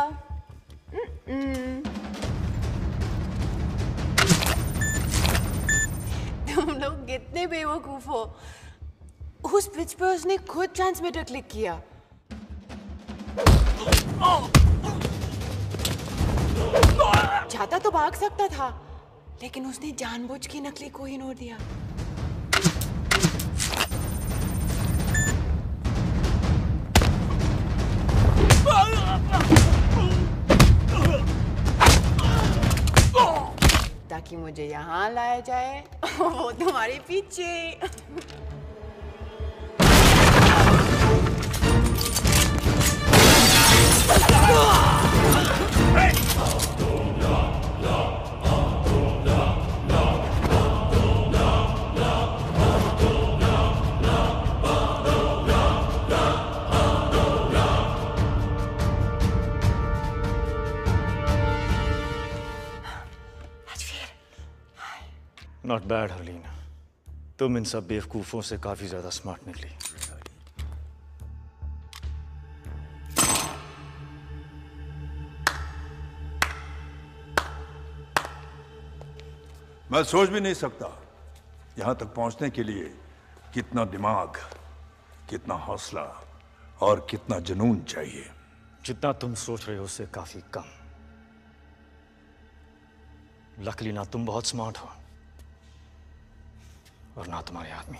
तुम लोग कितने बेवकूफ हो। उस पिच पे उसने खुद ट्रांसमीटर क्लिक किया। चाहता तो भाग सकता था, लेकिन उसने जानबूझ के नकली कोहिनूर दिया। ताकि मुझे यहाँ लाया जाए, वो तुम्हारे पीछे। नॉट बैड हरलीन, तुम इन सब बेवकूफों से काफी ज्यादा स्मार्ट निकली। मैं सोच भी नहीं सकता यहां तक पहुंचने के लिए कितना दिमाग, कितना हौसला और कितना जुनून चाहिए। जितना तुम सोच रहे हो उससे काफी कम। लकली ना तुम बहुत स्मार्ट हो और ना तुम्हारे आदमी।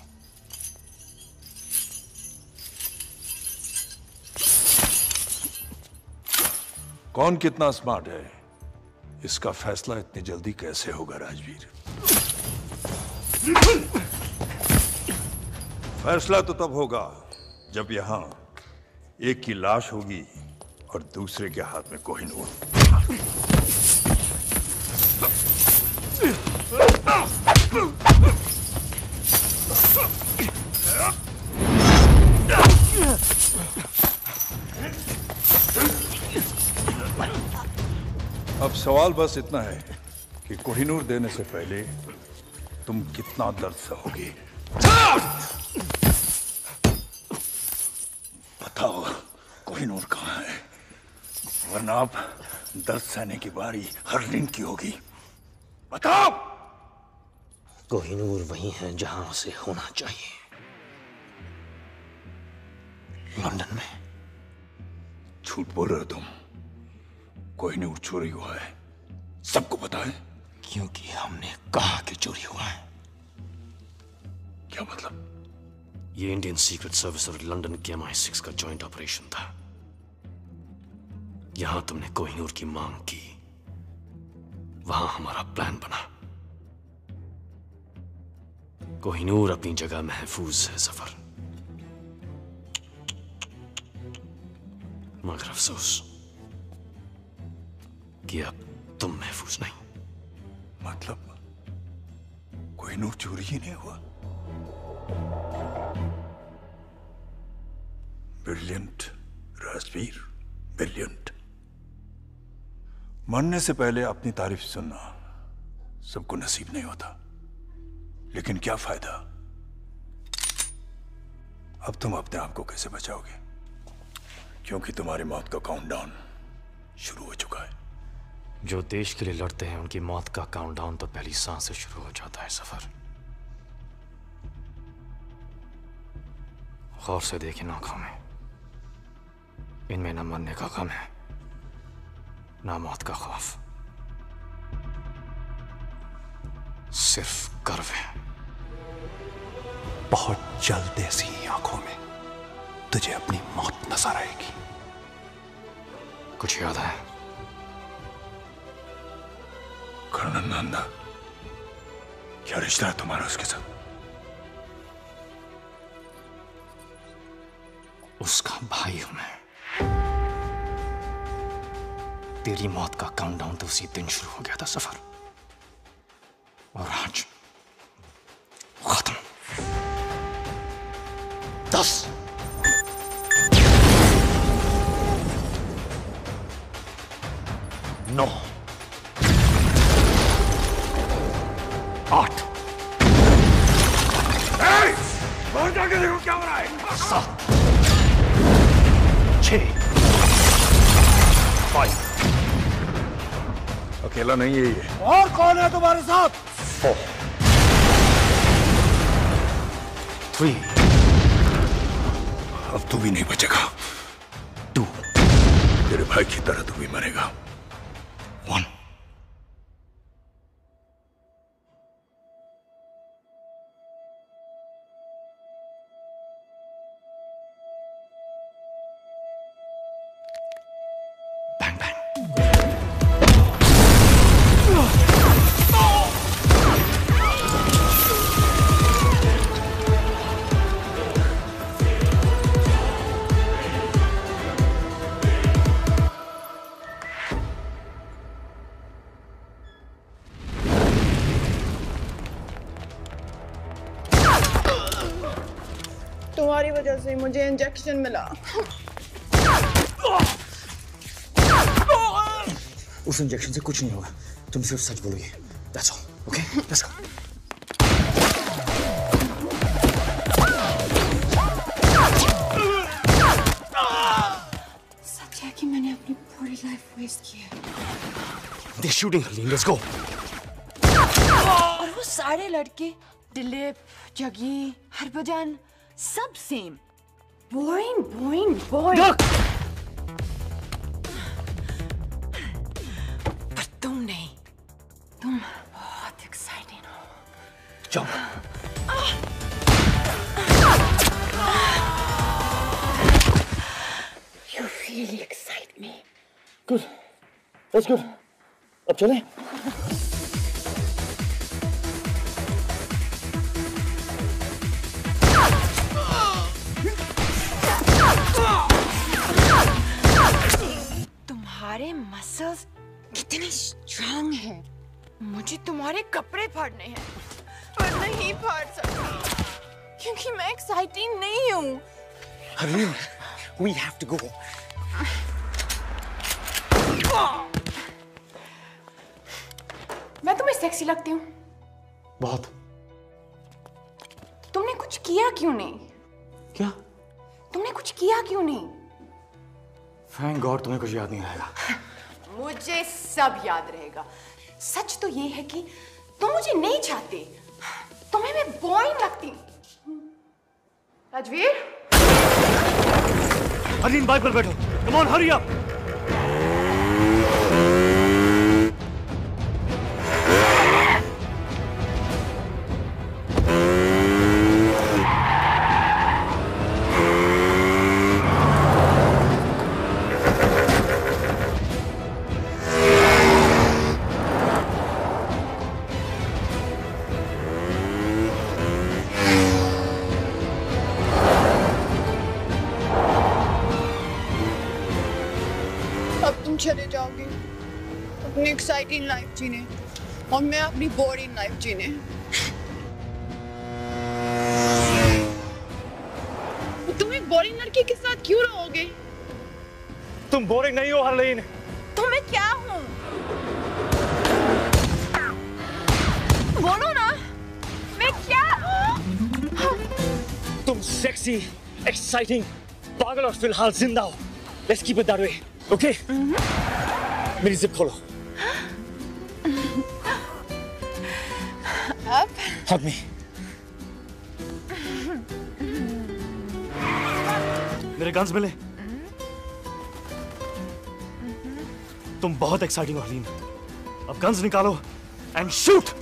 कौन कितना स्मार्ट है इसका फैसला इतनी जल्दी कैसे होगा राजवीर? फैसला तो तब होगा जब यहां एक की लाश होगी और दूसरे के हाथ में कोहिनूर। अब सवाल बस इतना है कि कोहिनूर देने से पहले तुम कितना दर्द सहोगी। बताओ कोहिनूर कहाँ है, वरना अब दर्द सहने की बारी हरलिन की होगी। बताओ। कोहिनूर वही है जहां उसे होना चाहिए, लंदन में। झूठ बोल रहे हो तुम। कोहिनूर चोरी हुआ है, सबको पता है। क्योंकि हमने कहा कि चोरी हुआ है। क्या मतलब? ये इंडियन सीक्रेट सर्विस और लंदन के MI6 का जॉइंट ऑपरेशन था। यहां तुमने कोहिनूर की मांग की, वहां हमारा प्लान बना। कोहिनूर अपनी जगह महफूज है सफर, मगर अफसोस कि अब तुम महफूज नहीं। मतलब कोहिनूर चोरी ही नहीं हुआ? Brilliant Rajveer, brilliant. मरने से पहले अपनी तारीफ सुनना सबको नसीब नहीं होता, लेकिन क्या फायदा? अब तुम अपने आप को कैसे बचाओगे? क्योंकि तुम्हारी मौत का काउंटडाउन शुरू हो चुका है। जो देश के लिए लड़ते हैं उनकी मौत का काउंटडाउन तो पहली सांस से शुरू हो जाता है सफर। गौर से देखें आंखों में, इनमें न मरने का गम है, न मौत का खौफ, सिर्फ गर्व है। बहुत जल्द ऐसी आंखों में तुझे अपनी मौत नजर आएगी। कुछ याद है? कर्नल नंदा, क्या रिश्ता है तुम्हारा उसके साथ? उसका भाई हूं मैं। तेरी मौत का काउंटडाउन तो उसी दिन शुरू हो गया था सफर, और आज खत्म। 10 9 8 बाहर जाके देखो क्या हो रहा है। 7 6 5 अकेला नहीं है ये। और कौन है तुम्हारे साथ? 4 3 अब तू भी नहीं बचेगा। 2 तेरे भाई की तरह तू भी मरेगा। 1 Bang bang. तुम्हारी वजह से मुझे इंजेक्शन मिला। उस इंजेक्शन से कुछ नहीं होगा, तुम सिर्फ सच बोलोगे। That's all. Okay? Let's go. सच है कि मैंने अपनी पूरी लाइफ वेस्ट की है। They're shooting, Harleen. Let's go. और वो सारे लड़के, दिलीप, जगी, हरभजन, सब सेम। Boring, boring, boring. पर तुम नहीं, तुम बहुत एक्साइटिंग हो। Jump. You really excite me. Good. That's good. अब चलें? तुम्हारे मसल्स कितने स्ट्रांग हैं। मुझे तुम्हारे कपड़े फाड़ने हैं, पर नहीं फाड़ सकती क्योंकि मैं एक्साइटिंग नहीं हूँ। Hareem, we have to go. मैं तुम्हें सेक्सी लगती हूँ? बहुत। तुमने कुछ किया क्यों नहीं? क्या? तुमने कुछ किया क्यों नहीं? Thank God तुम्हें कुछ याद नहीं रहेगा। मुझे सब याद रहेगा। सच तो ये है कि तुम मुझे नहीं चाहते, तुम्हें मैं बोरिंग लगती। राजवीर, हरीम बाइक पर बैठो। Come on, hurry up. चले जाओगे अपनी एक्साइटिंग लाइफ जीने और मैं अपनी बोरिंग लाइफ जीने। तुम एक बोरिंग लड़की के साथ क्यों रहोगे? तुम बोरिंग नहीं हो हरलीन। तो मैं क्या हूँ? बोलो ना, मैं क्या हूँ? तुम सेक्सी, एक्साइटिंग, पागल और फिलहाल जिंदा हो। Let's keep it that way. Okay? मेरी जिप खोलो। अब? Hug me. मेरे गन्स मिले? तुम बहुत एक्साइटिंग हो हलीन। अब गन्स निकालो and shoot.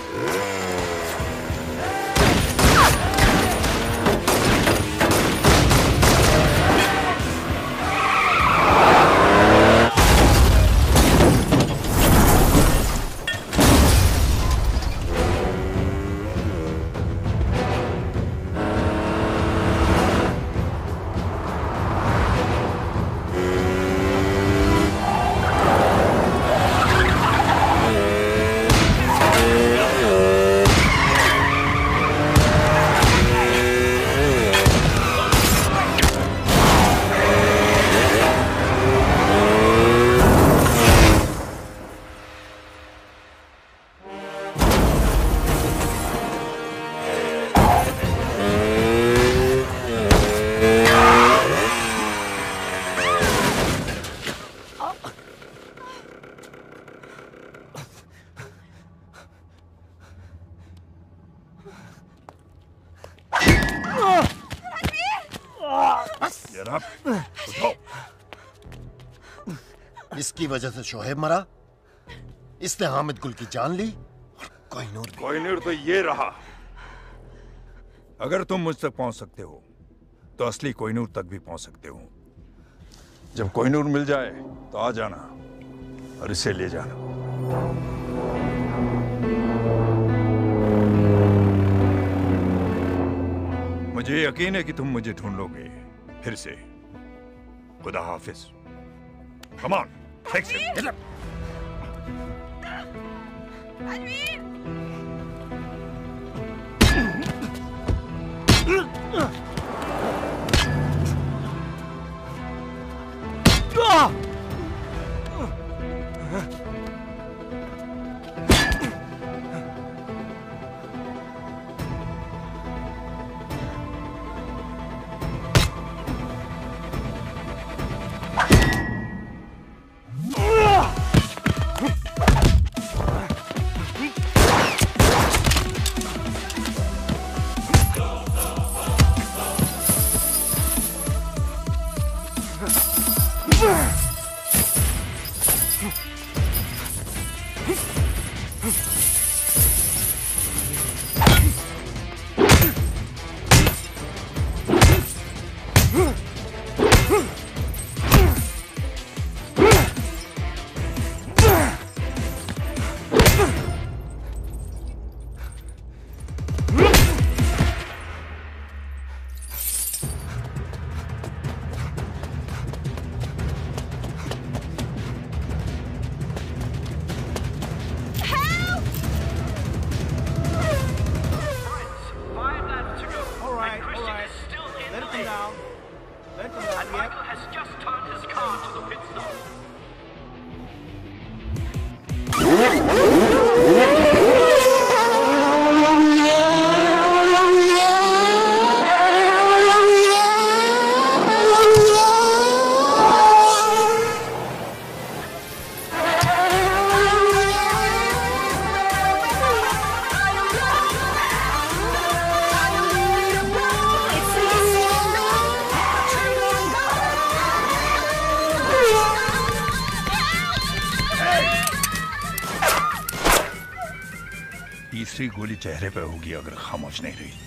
इसकी वजह से शोहेब मरा, इसने हामिद गुल की जान ली और कोहिनूर भी। कोहिनूर तो ये रहा। अगर तुम मुझ तक पहुंच सकते हो तो असली कोहिनूर तक भी पहुंच सकते हो। जब कोहिनूर मिल जाए तो आ जाना और इसे ले जाना। मुझे यकीन है कि तुम मुझे ढूंढ लोगे फिर से। खुदा हाफिज। Come on, fix it. Get up. Help! down. And Michael has just turned his car to the pit stop. तीसरी गोली चेहरे पे होगी अगर खामोश नहीं रही।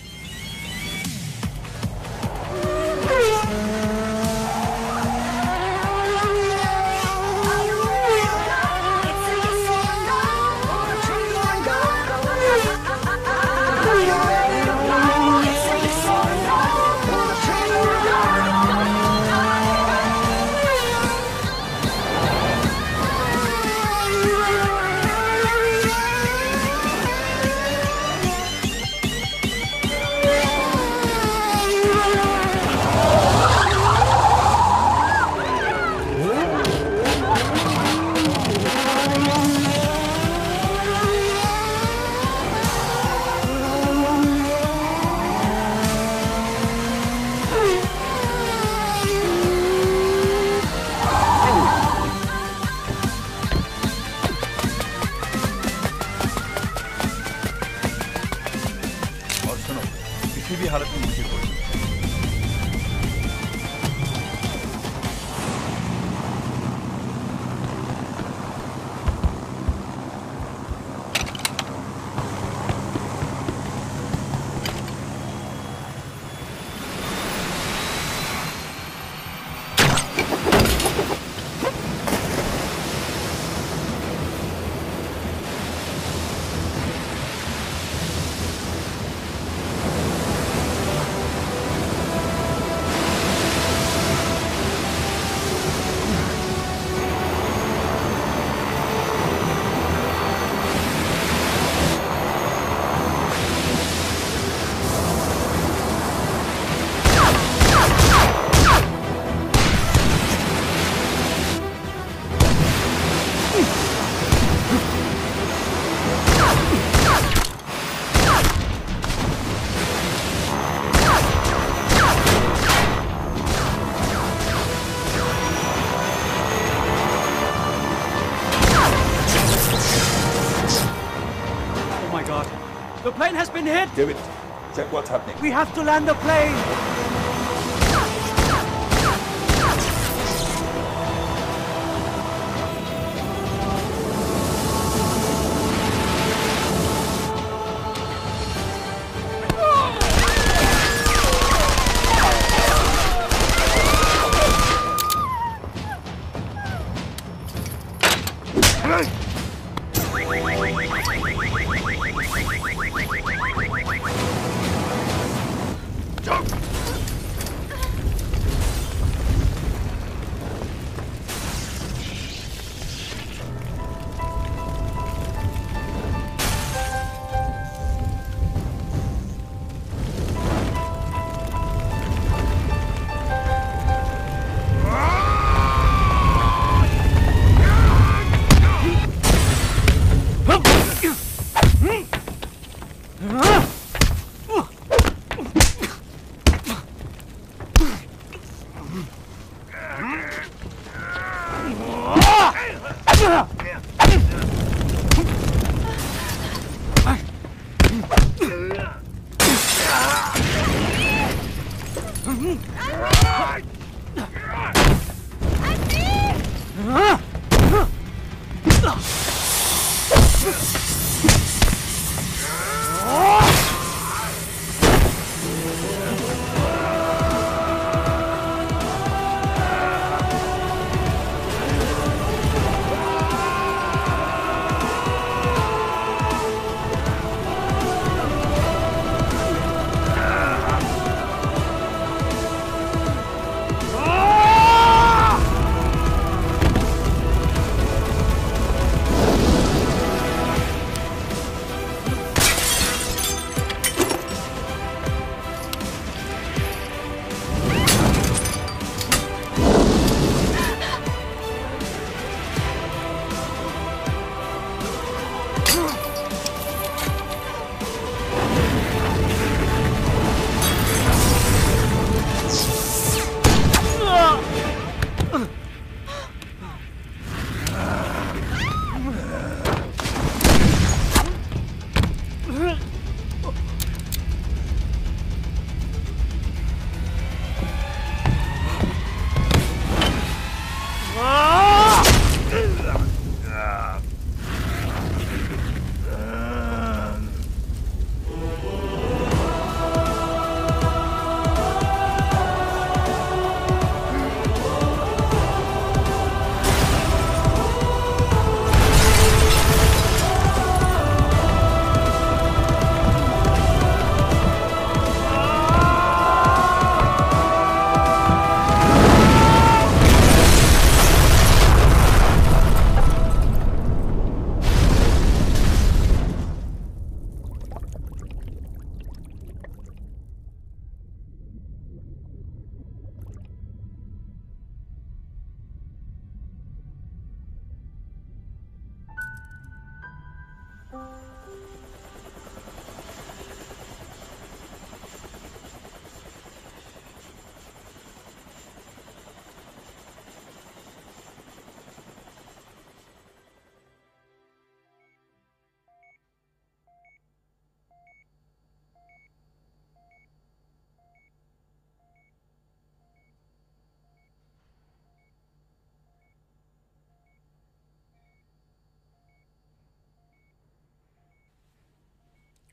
The plane has been hit! David, check what's happening. We have to land the plane!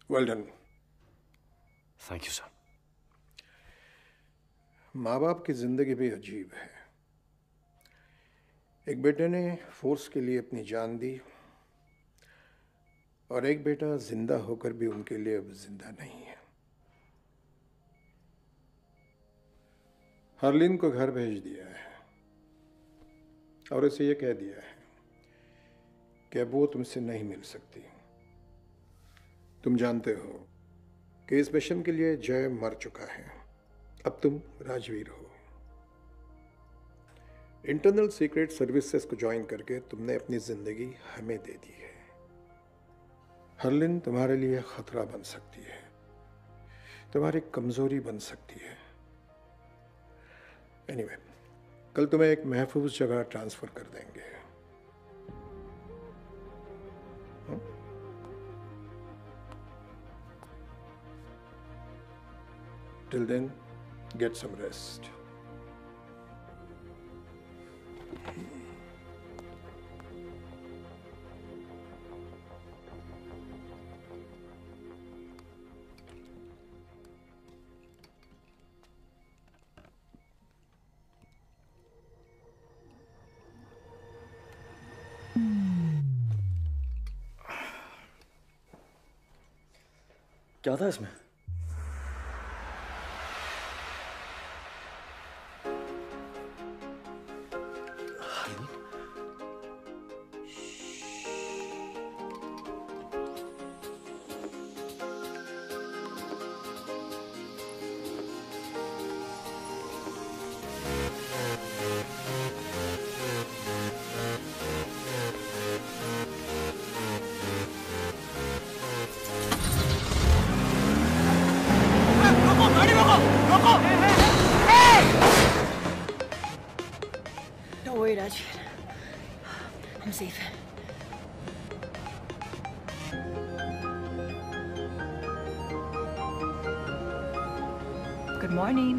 Well done. Thank you sir. माँ बाप की जिंदगी भी अजीब है। एक बेटे ने फोर्स के लिए अपनी जान दी और एक बेटा जिंदा होकर भी उनके लिए अब जिंदा नहीं है। हरलीन को घर भेज दिया है और उसे यह कह दिया है कि अब वो तुमसे नहीं मिल सकती। तुम जानते हो कि इस मिशन के लिए जय मर चुका है, अब तुम राजवीर हो। इंटरनल सीक्रेट सर्विसेज को ज्वाइन करके तुमने अपनी जिंदगी हमें दे दी है। हरलिन तुम्हारे लिए खतरा बन सकती है, तुम्हारी कमजोरी बन सकती है। एनीवे, कल तुम्हें एक महफूज जगह ट्रांसफर कर देंगे। Till then, get some rest. क्या था इसमें? Don't worry, Raj. I'm safe. Good morning.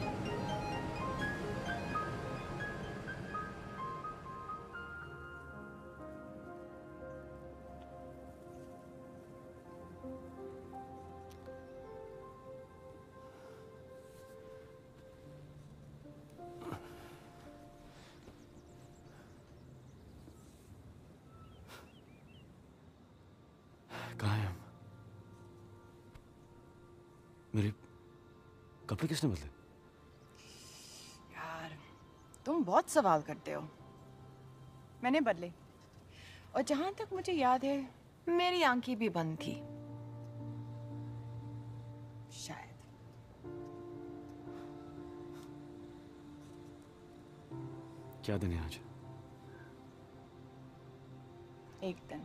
कहाँ है हम? मेरे कपड़े किसने बदले? यार, तुम बहुत सवाल करते हो। मैंने बदले, और जहां तक मुझे याद है मेरी आंखें भी बंद थी शायद। क्या दिन है आज? एक दिन।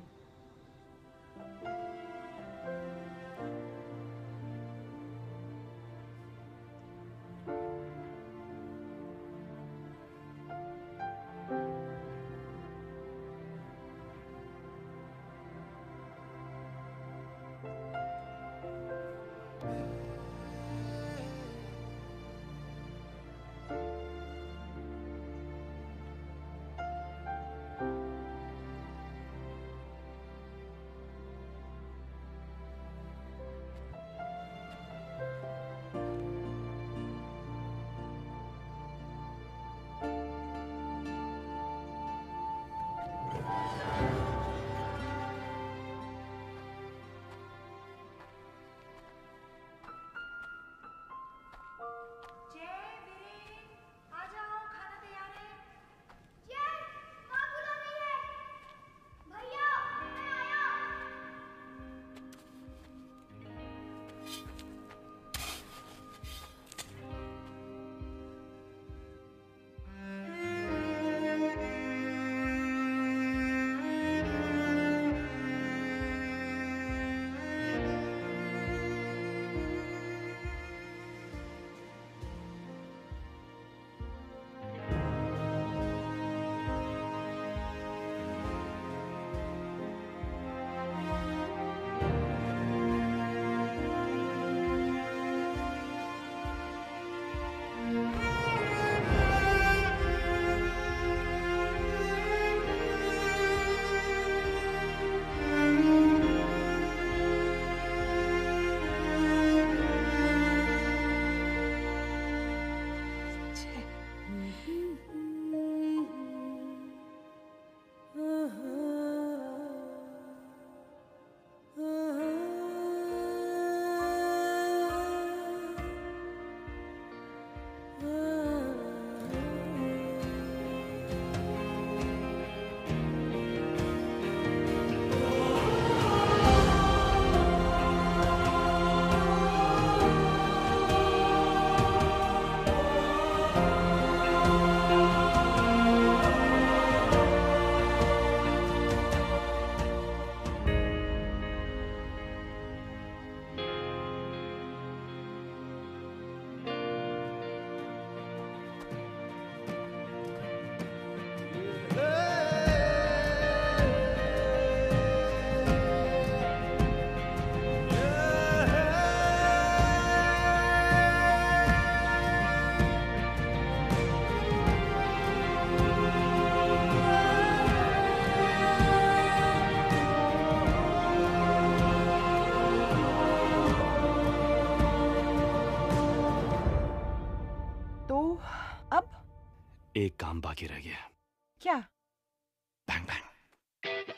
तो अब एक काम बाकी रह गया। क्या? Bang bang.